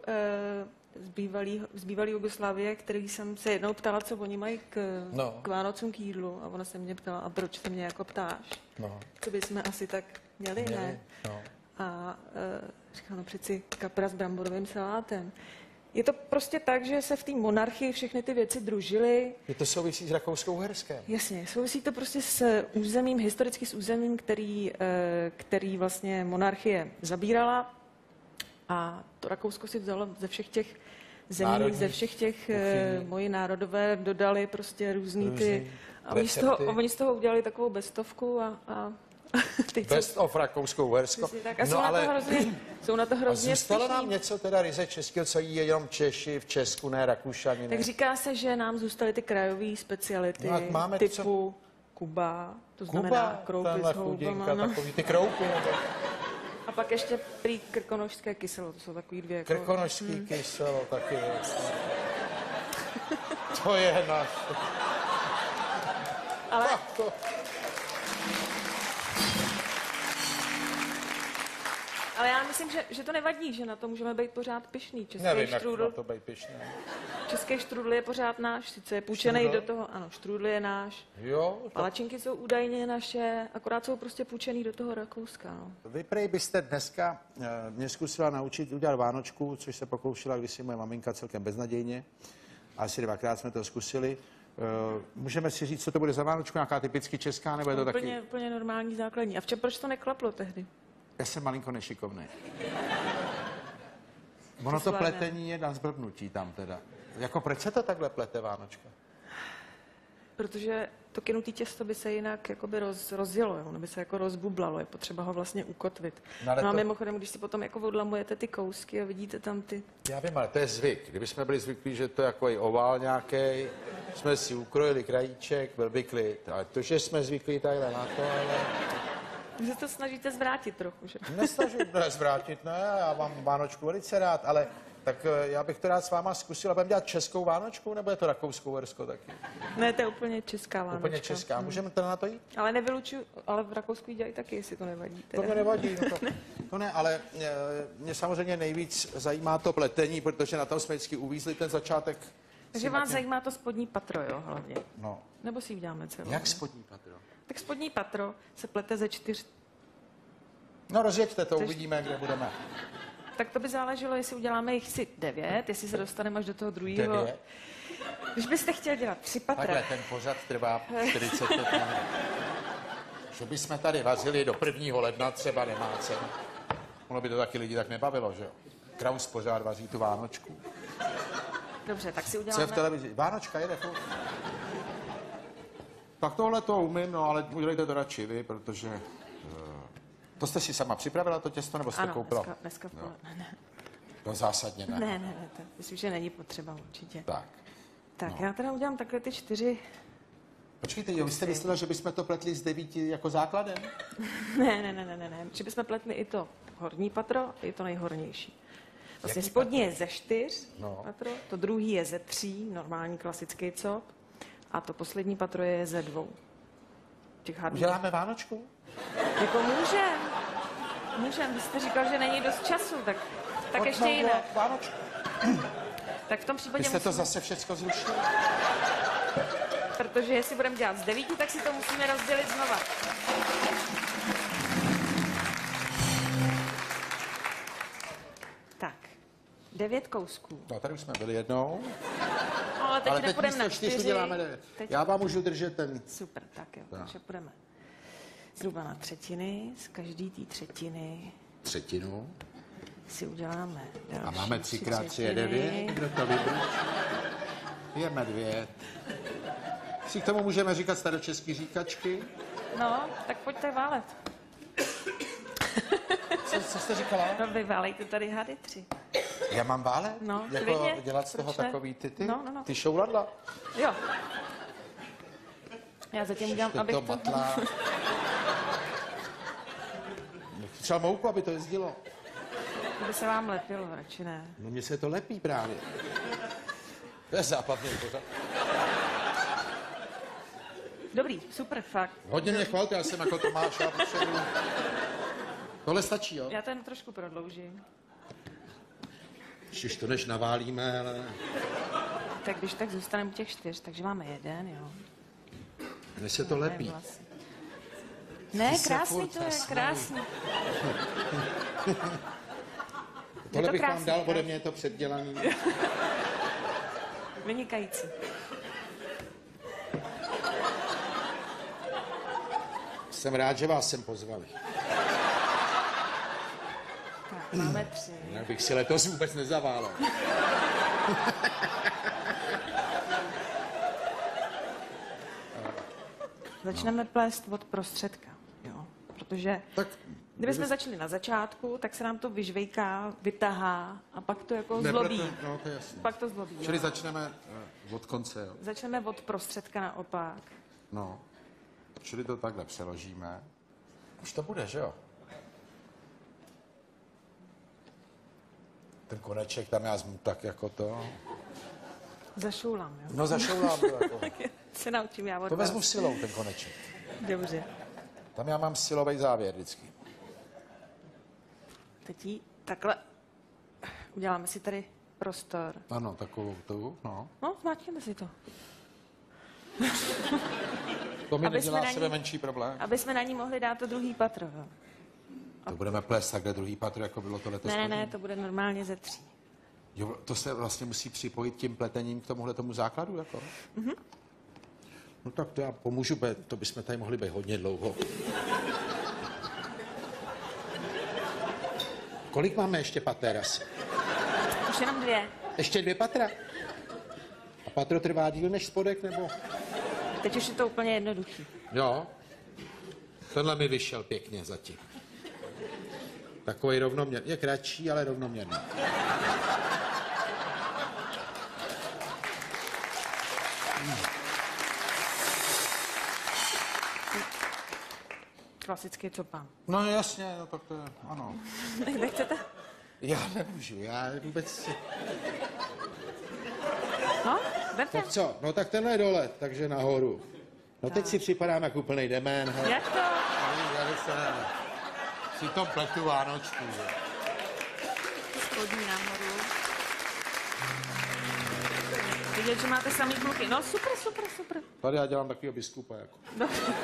z bývalý Jugoslávie, který jsem se jednou ptala, co oni mají k Vánocům k jídlu. A ona se mě ptala, a proč se mě jako ptáš? No. Co bychom asi tak měli, ne? No. A říkala, no přeci kapra s bramborovým salátem. Je to prostě tak, že se v té monarchii všechny ty věci družily. Je to souvisí s Rakouskou-Uherskem. Jasně, souvisí to prostě s územím, historicky s územím, který vlastně monarchie zabírala. A to Rakousko si vzalo ze všech těch zemí, Národních ze všech těch kuchyní. moji národové dodali prostě různý ty... Různý A recepty. oni z toho udělali takovou bestovku a teď Best of Rakouskou-Uhersko. tak a jsou na to a hrozně zůstalo nám pyšní. něco teda ryze českého, co jí jenom Češi v Česku, ne Rakušani, ne? Tak říká se, že nám zůstaly ty krajové speciality No a máme typu Kuba, to znamená Kuba, kroupy s tenhle houbama. chudinka, No. takový ty kroupy. A pak ještě prý krkonošské kyselo, to jsou takový dvě jako... Krkonožský kyselo taky. To je náš. Ale To, Ale já myslím, že to nevadí, že na to můžeme být pořád pyšný. nevím, jak na to být pyšný. Český štrůdl je pořád náš, sice je půjčený Štrůdl? do toho, ano, štrůdl je náš. Jo, Palačinky jsou údajně naše, akorát jsou prostě půjčený do toho Rakouska. No. vy prej byste dneska mě zkusila naučit udělat vánočku, což se pokoušela kdysi moje maminka celkem beznadějně. Asi 2krát jsme to zkusili. Můžeme si říct, co to bude za vánočku, nějaká typicky česká, nebo je to taky... Úplně normální základní. A proč to neklaplo tehdy? Já jsem malinko nešikovný. Ono to pletení je na zblbnutí tam teda. Jako proč se to takhle plete vánočka? Protože to kynutý těsto by se jinak jakoby rozjelo, jo? Ono by se jako rozbublalo, je potřeba ho vlastně ukotvit. No, ale No a to- mimochodem, když si potom jako odlamujete ty kousky a vidíte tam ty... Já vím, ale to je zvyk. Kdyby jsme byli zvyklí, že to je jako ovál nějaký, jsme si ukrojili krajíček, byl by klid. Ale to, že jsme zvyklí takhle na to, ale... Vy se to snažíte zvrátit trochu, že? Nesnažím ne, zvrátit, ne, já mám vánočku velice rád, ale tak já bych to rád s váma zkusil, a budeme dělat českou vánočku, nebo je to rakouskou-uherskou taky? Ne, to je úplně česká vánočka. Úplně česká. Můžeme teda na to jít? Ale nevylučuju, ale v Rakousku ji dělají taky, jestli to nevadí. To mě nevadí. No to ne, ale mě samozřejmě nejvíc zajímá to pletení, protože na tom jsme vždycky uvízli ten začátek. Takže vás zajímá to spodní patro, jo, hlavně. No, Nebo si ji uděláme celou? jak ne? spodní patro? Tak spodní patro se plete ze 4. No rozjeďte to, uvidíme, kde budeme. Tak to by záleželo, jestli uděláme jich si 9, jestli se dostaneme až do toho druhého. 9. Když byste chtěli dělat 3 patra, Takhle, ten pořad trvá 45 minut. Že bychom tady vařili do 1. ledna, třeba nemá cenu. Ono by to taky lidi tak nebavilo, že jo? Kraus pořád vaří tu vánočku. dobře, tak si Co je uděláme... v televizi? Vánočka jede furt. Tak tohle to umím, no ale udělejte to radši vy, protože... to jste si sama připravila, to těsto, nebo jste Ano, koupila? dneska v poledne, ne. No zásadně ne. Ne, to myslím, že není potřeba určitě. Tak. Tak já teda udělám takhle ty 4. Počkejte, jo, vy jste myslela, že bychom to pletli z 9 jako základem? Ne. Že bychom pletli i to horní patro, i to nejhornější. Vlastně spodní je ze 4 patro, to druhý je ze 3, normální klasický cop, a to poslední patro je ze 2. Uděláme vánočku? Jako můžem, vy jste říkal, že není dost času, tak ještě jinak. Vánočku. Tak v tom případě Vy jste to zase všecko zrušili? Protože jestli budeme dělat z 9, tak si to musíme rozdělit znova. Tak, 9 kousků. No, tady už jsme byli jednou. Ale teď Ale teď nepůjdeme na místo 4 4. děláme 9. Já vám můžu držet ten... Super, tak jo, takže půjdeme zhruba na třetiny. Z každý té třetiny Třetinu. si uděláme další. A máme 3x3 je 9. Kdo to vybral? Je medvěd. Si k tomu můžeme říkat staročeský říkačky. No, tak pojďte válet. Co jste říkala? No, vy válejte tady hady 3. Já mám válet? No, jako klidně. dělat z toho Proč ne? takový ty? No. Ty šouladla? Jo. Já zatím udělám, Ještě abych to matlá. Třeba mouku, aby to jezdilo. Kdyby se vám lepilo, radši ne. No mně se to lepí právě. To je západný pořád. Dobrý, super, fakt. Hodně mě chvalte, já jsem jako Tomáš, já potřebuji. Tohle stačí, jo? Já ten trošku prodloužím. Už to než naválíme, ale... Tak když tak zůstaneme u těch 4, takže máme 1, jo. Mně se to lepí. Ne, se krásný furt to je, zasmějí. krásný. Tohle to bych vám krásný, dal, tak? ode mě je to předdělaný. Vynikající. Jsem rád, že vás sem pozvali. Tak, máme 3. Jinak bych si letos vůbec nezaválel. Začneme plést od prostředka, jo. Protože Tak kdybychom začali na začátku, tak se nám to vyžvejká, vytahá a pak to jako Neplete, zlobí. no to je jasný. Pak to zlobí. Čili Jo. začneme od konce, jo. Začneme od prostředka naopak. No. Čili to takhle přeložíme. Už to bude, že jo? Ten koneček tam já zmu tak jako to. Zašoulám, jo. No zašoulám to jako. Se naučím já od To vás. vezmu silou, ten koneček. Dobře. Tam já mám silový závěr vždycky. Teď jí takhle uděláme si tady prostor. Ano, takovou tu, no. No, zmáčkněme si to. To mi Aby nedělá jsme na sebe ní- menší problém. Aby jsme na ní mohli dát to druhý patro, jo. To budeme plést takhle druhý patro, jako bylo to letos. Ne, to bude normálně ze 3. Jo, to se vlastně musí připojit tím pletením k tomuhle tomu základu, jako? Mm-hmm. No tak to já pomůžu, to bychom tady mohli být hodně dlouho. Kolik máme ještě pater asi? Už jenom 2. Ještě 2 patra? A patro trvá díl než spodek, nebo? Teď už je to úplně jednoduchý. Jo. Tenhle mi vyšel pěkně zatím. Takový rovnoměrný. Je kratší, ale rovnoměrný. Klasický copán. No jasně, no tak to je, ano. Nechcete? Já nemůžu, já vůbec... No, berte. Tak co? No tak tenhle je dole, takže nahoru. No teď si připadám jako úplnej demén. Hele. Jak to? Já se si to pletu vánočku. Že? Spodní nahoru. Vidět, že máte samý kluky. No, super. Tady já dělám takovýho biskupa. Jako. Dobře.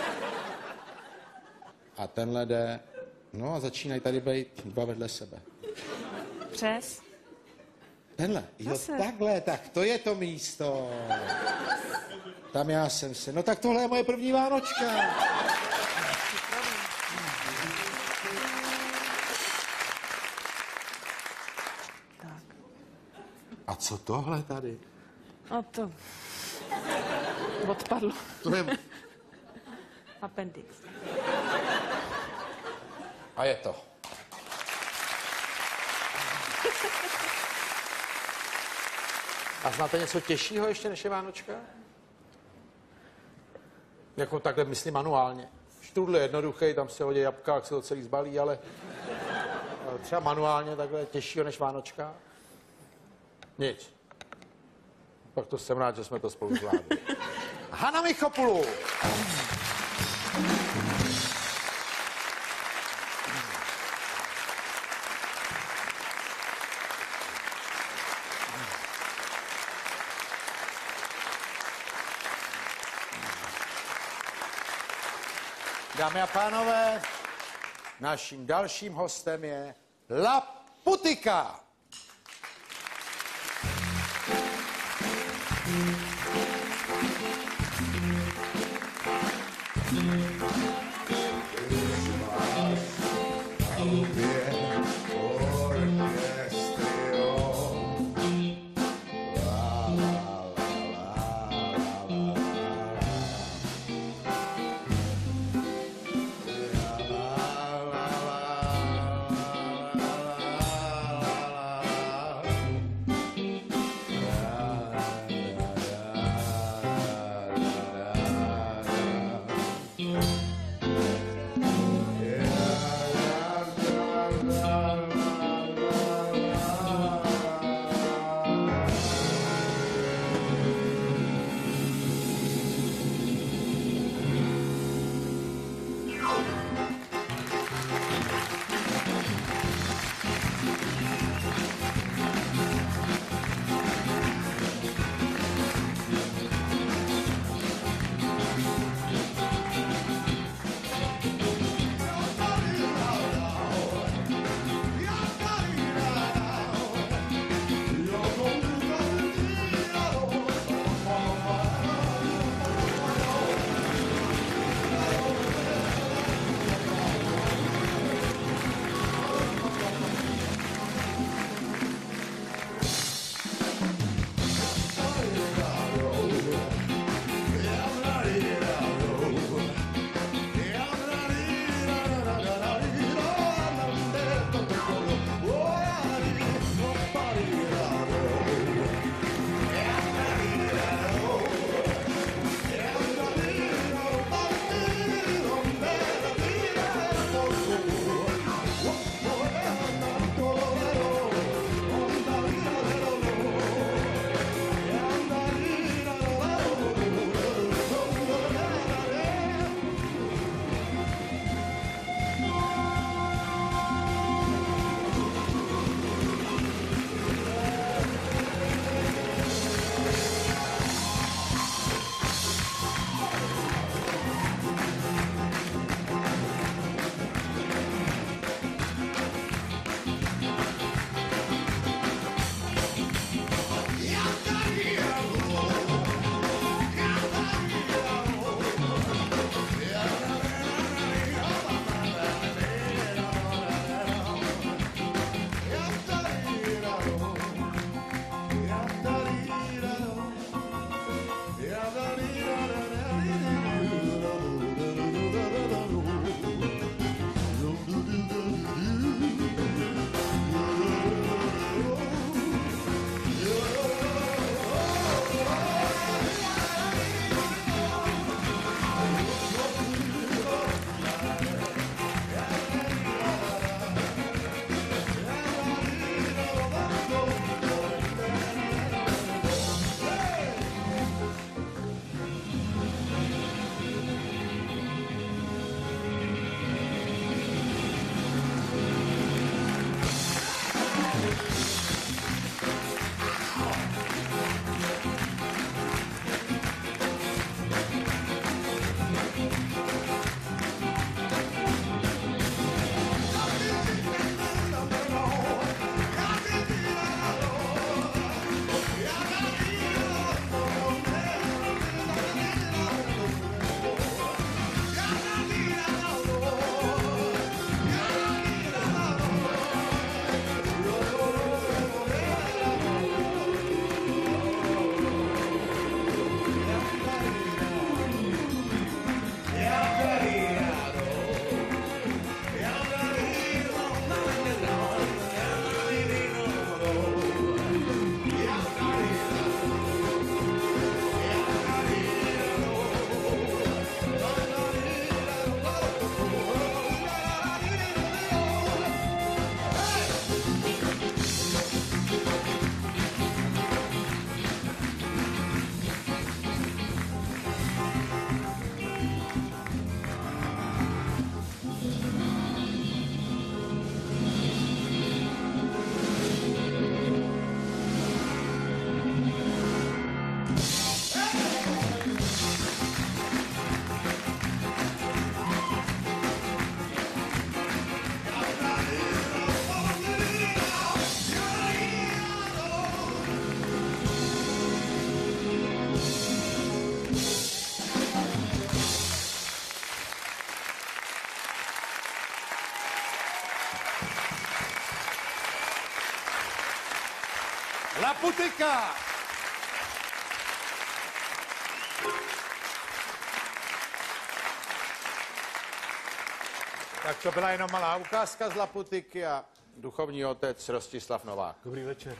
A tenhle jde... No a začínají tady být 2 vedle sebe. Přes. Tenhle. Jo, Zase. takhle, tak to je to místo. Tam já jsem se... No tak tohle je moje první vánočka. Tak. A co tohle tady? No to... Odpadlo. To je... Appendix. A je to. A znáte něco těžšího ještě než je Vánočka? Jako takhle myslím manuálně. Štrůdl je jednoduchý, tam se hodí jabka, jak se to celý zbalí, ale třeba manuálně takhle těžšího než Vánočka? Nic. Pak to jsem rád, že jsme to spolu zvládli. Hana Michopulu. Dámy a pánové, naším dalším hostem je La Putika. Laputika! Tak to byla jenom malá ukázka z Laputiky a duchovní otec Rostislav Novák. Dobrý večer.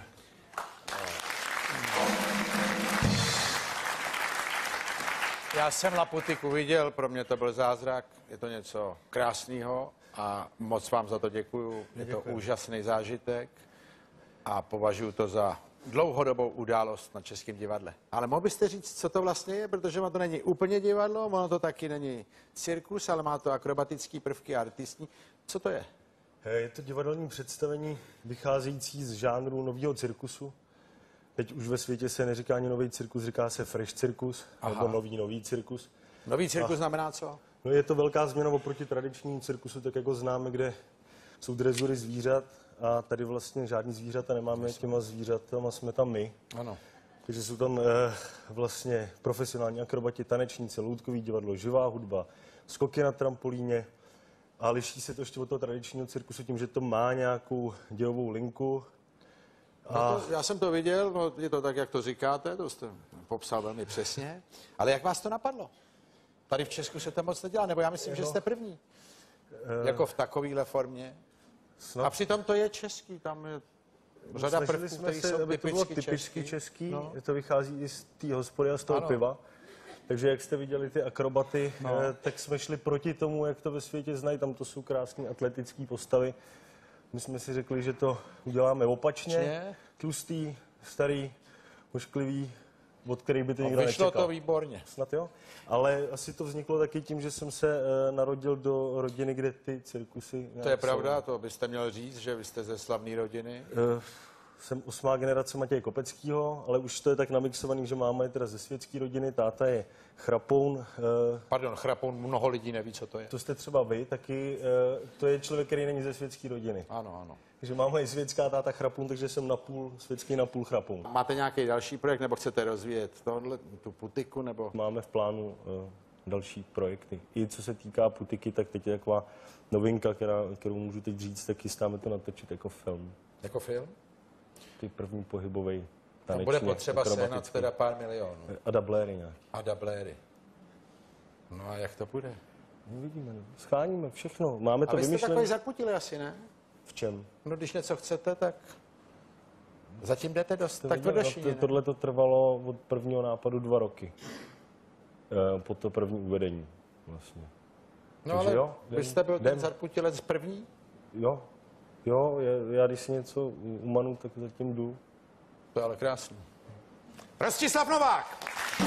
Já jsem Laputiku viděl, pro mě to byl zázrak, je to něco krásného a moc vám za to děkuju. Je to úžasný zážitek a považuji to za dlouhodobou událost na Českém divadle. Ale mohl byste říct, co to vlastně je, protože ono to není úplně divadlo, ono to taky není cirkus, ale má to akrobatické prvky a artistní. Co to je? Je to divadelní představení vycházející z žánru nového cirkusu. Teď už ve světě se neříká ani nový cirkus, říká se fresh cirkus, nebo nový cirkus. Nový cirkus znamená co? No je to velká změna oproti tradičnímu cirkusu, tak jako známe, kde jsou drezury zvířat a tady vlastně žádný zvířata nemáme, těma zvířatama jsme tam my. Ano. Takže jsou tam vlastně profesionální akrobati, tanečníci, loutkový divadlo, živá hudba, skoky na trampolíně a liší se to ještě od toho tradičního cirkusu tím, že to má nějakou dějovou linku. No já jsem to viděl, no, je to tak, jak to říkáte, to jste popsal velmi přesně. Ale jak vás to napadlo? Tady v Česku se to moc nedělá, nebo já myslím, že jste první. Jako v takovéhle formě. Snad. A přitom to je český, tam je řada prvků, které jsou typicky český. No. To vychází i z té hospody a z toho piva. Takže jak jste viděli ty akrobaty, tak jsme šli proti tomu, jak to ve světě znají. Tam to jsou krásné atletické postavy. My jsme si řekli, že to uděláme opačně. Tlustý, starý, ošklivý, od kterých by to nikdo nečekal. Vyšlo to výborně. Snad jo. Ale asi to vzniklo taky tím, že jsem se narodil do rodiny, kde ty cirkusy... To je pravda, to byste měl říct, že vy jste ze slavné rodiny. Jsem 8. generace Matěje Kopeckýho, ale už to je tak namixovaný, že máma je teda ze světské rodiny, táta je Chrapoun. Pardon, Chrapoun, mnoho lidí neví, co to je. To jste třeba vy, taky to je člověk, který není ze světské rodiny. Ano, ano. Takže máma je světská, táta Chrapoun, takže jsem napůl světský, napůl Chrapoun. Máte nějaký další projekt, nebo chcete rozvíjet tu Putiku, nebo? Máme v plánu další projekty. I co se týká Putiky, tak teď je taková novinka, kterou můžu teď říct, tak chystáme to natočit jako film. Jako film? Ty první pohybový tanečně. Bude potřeba sehnat teda pár milionů. A dabléry nějak. A dabléry. No a jak to bude? Uvidíme, scháníme všechno. Máme to vymyšlené. A vy jste takový zarputili asi, ne? V čem? No když něco chcete, tak zatím jdete dost tak tvrdošíně. Tohle to trvalo od prvního nápadu 2 roky. Po to první uvedení vlastně. No takže ale jo, vy jste byl ten zarputilec první? Jo. Jo, já když si něco umanu, tak zatím jdu. To je ale krásný. Rostislav Novák!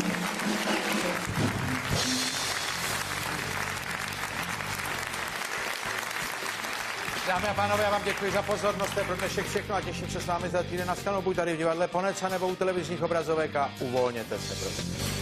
Dámy a pánové, já vám děkuji za pozornost, to je pro dnešek všechno a těším se s vámi za týden na shledanou, buď tady v divadle Ponec, nebo u televizních obrazovek a uvolněte se, prosím.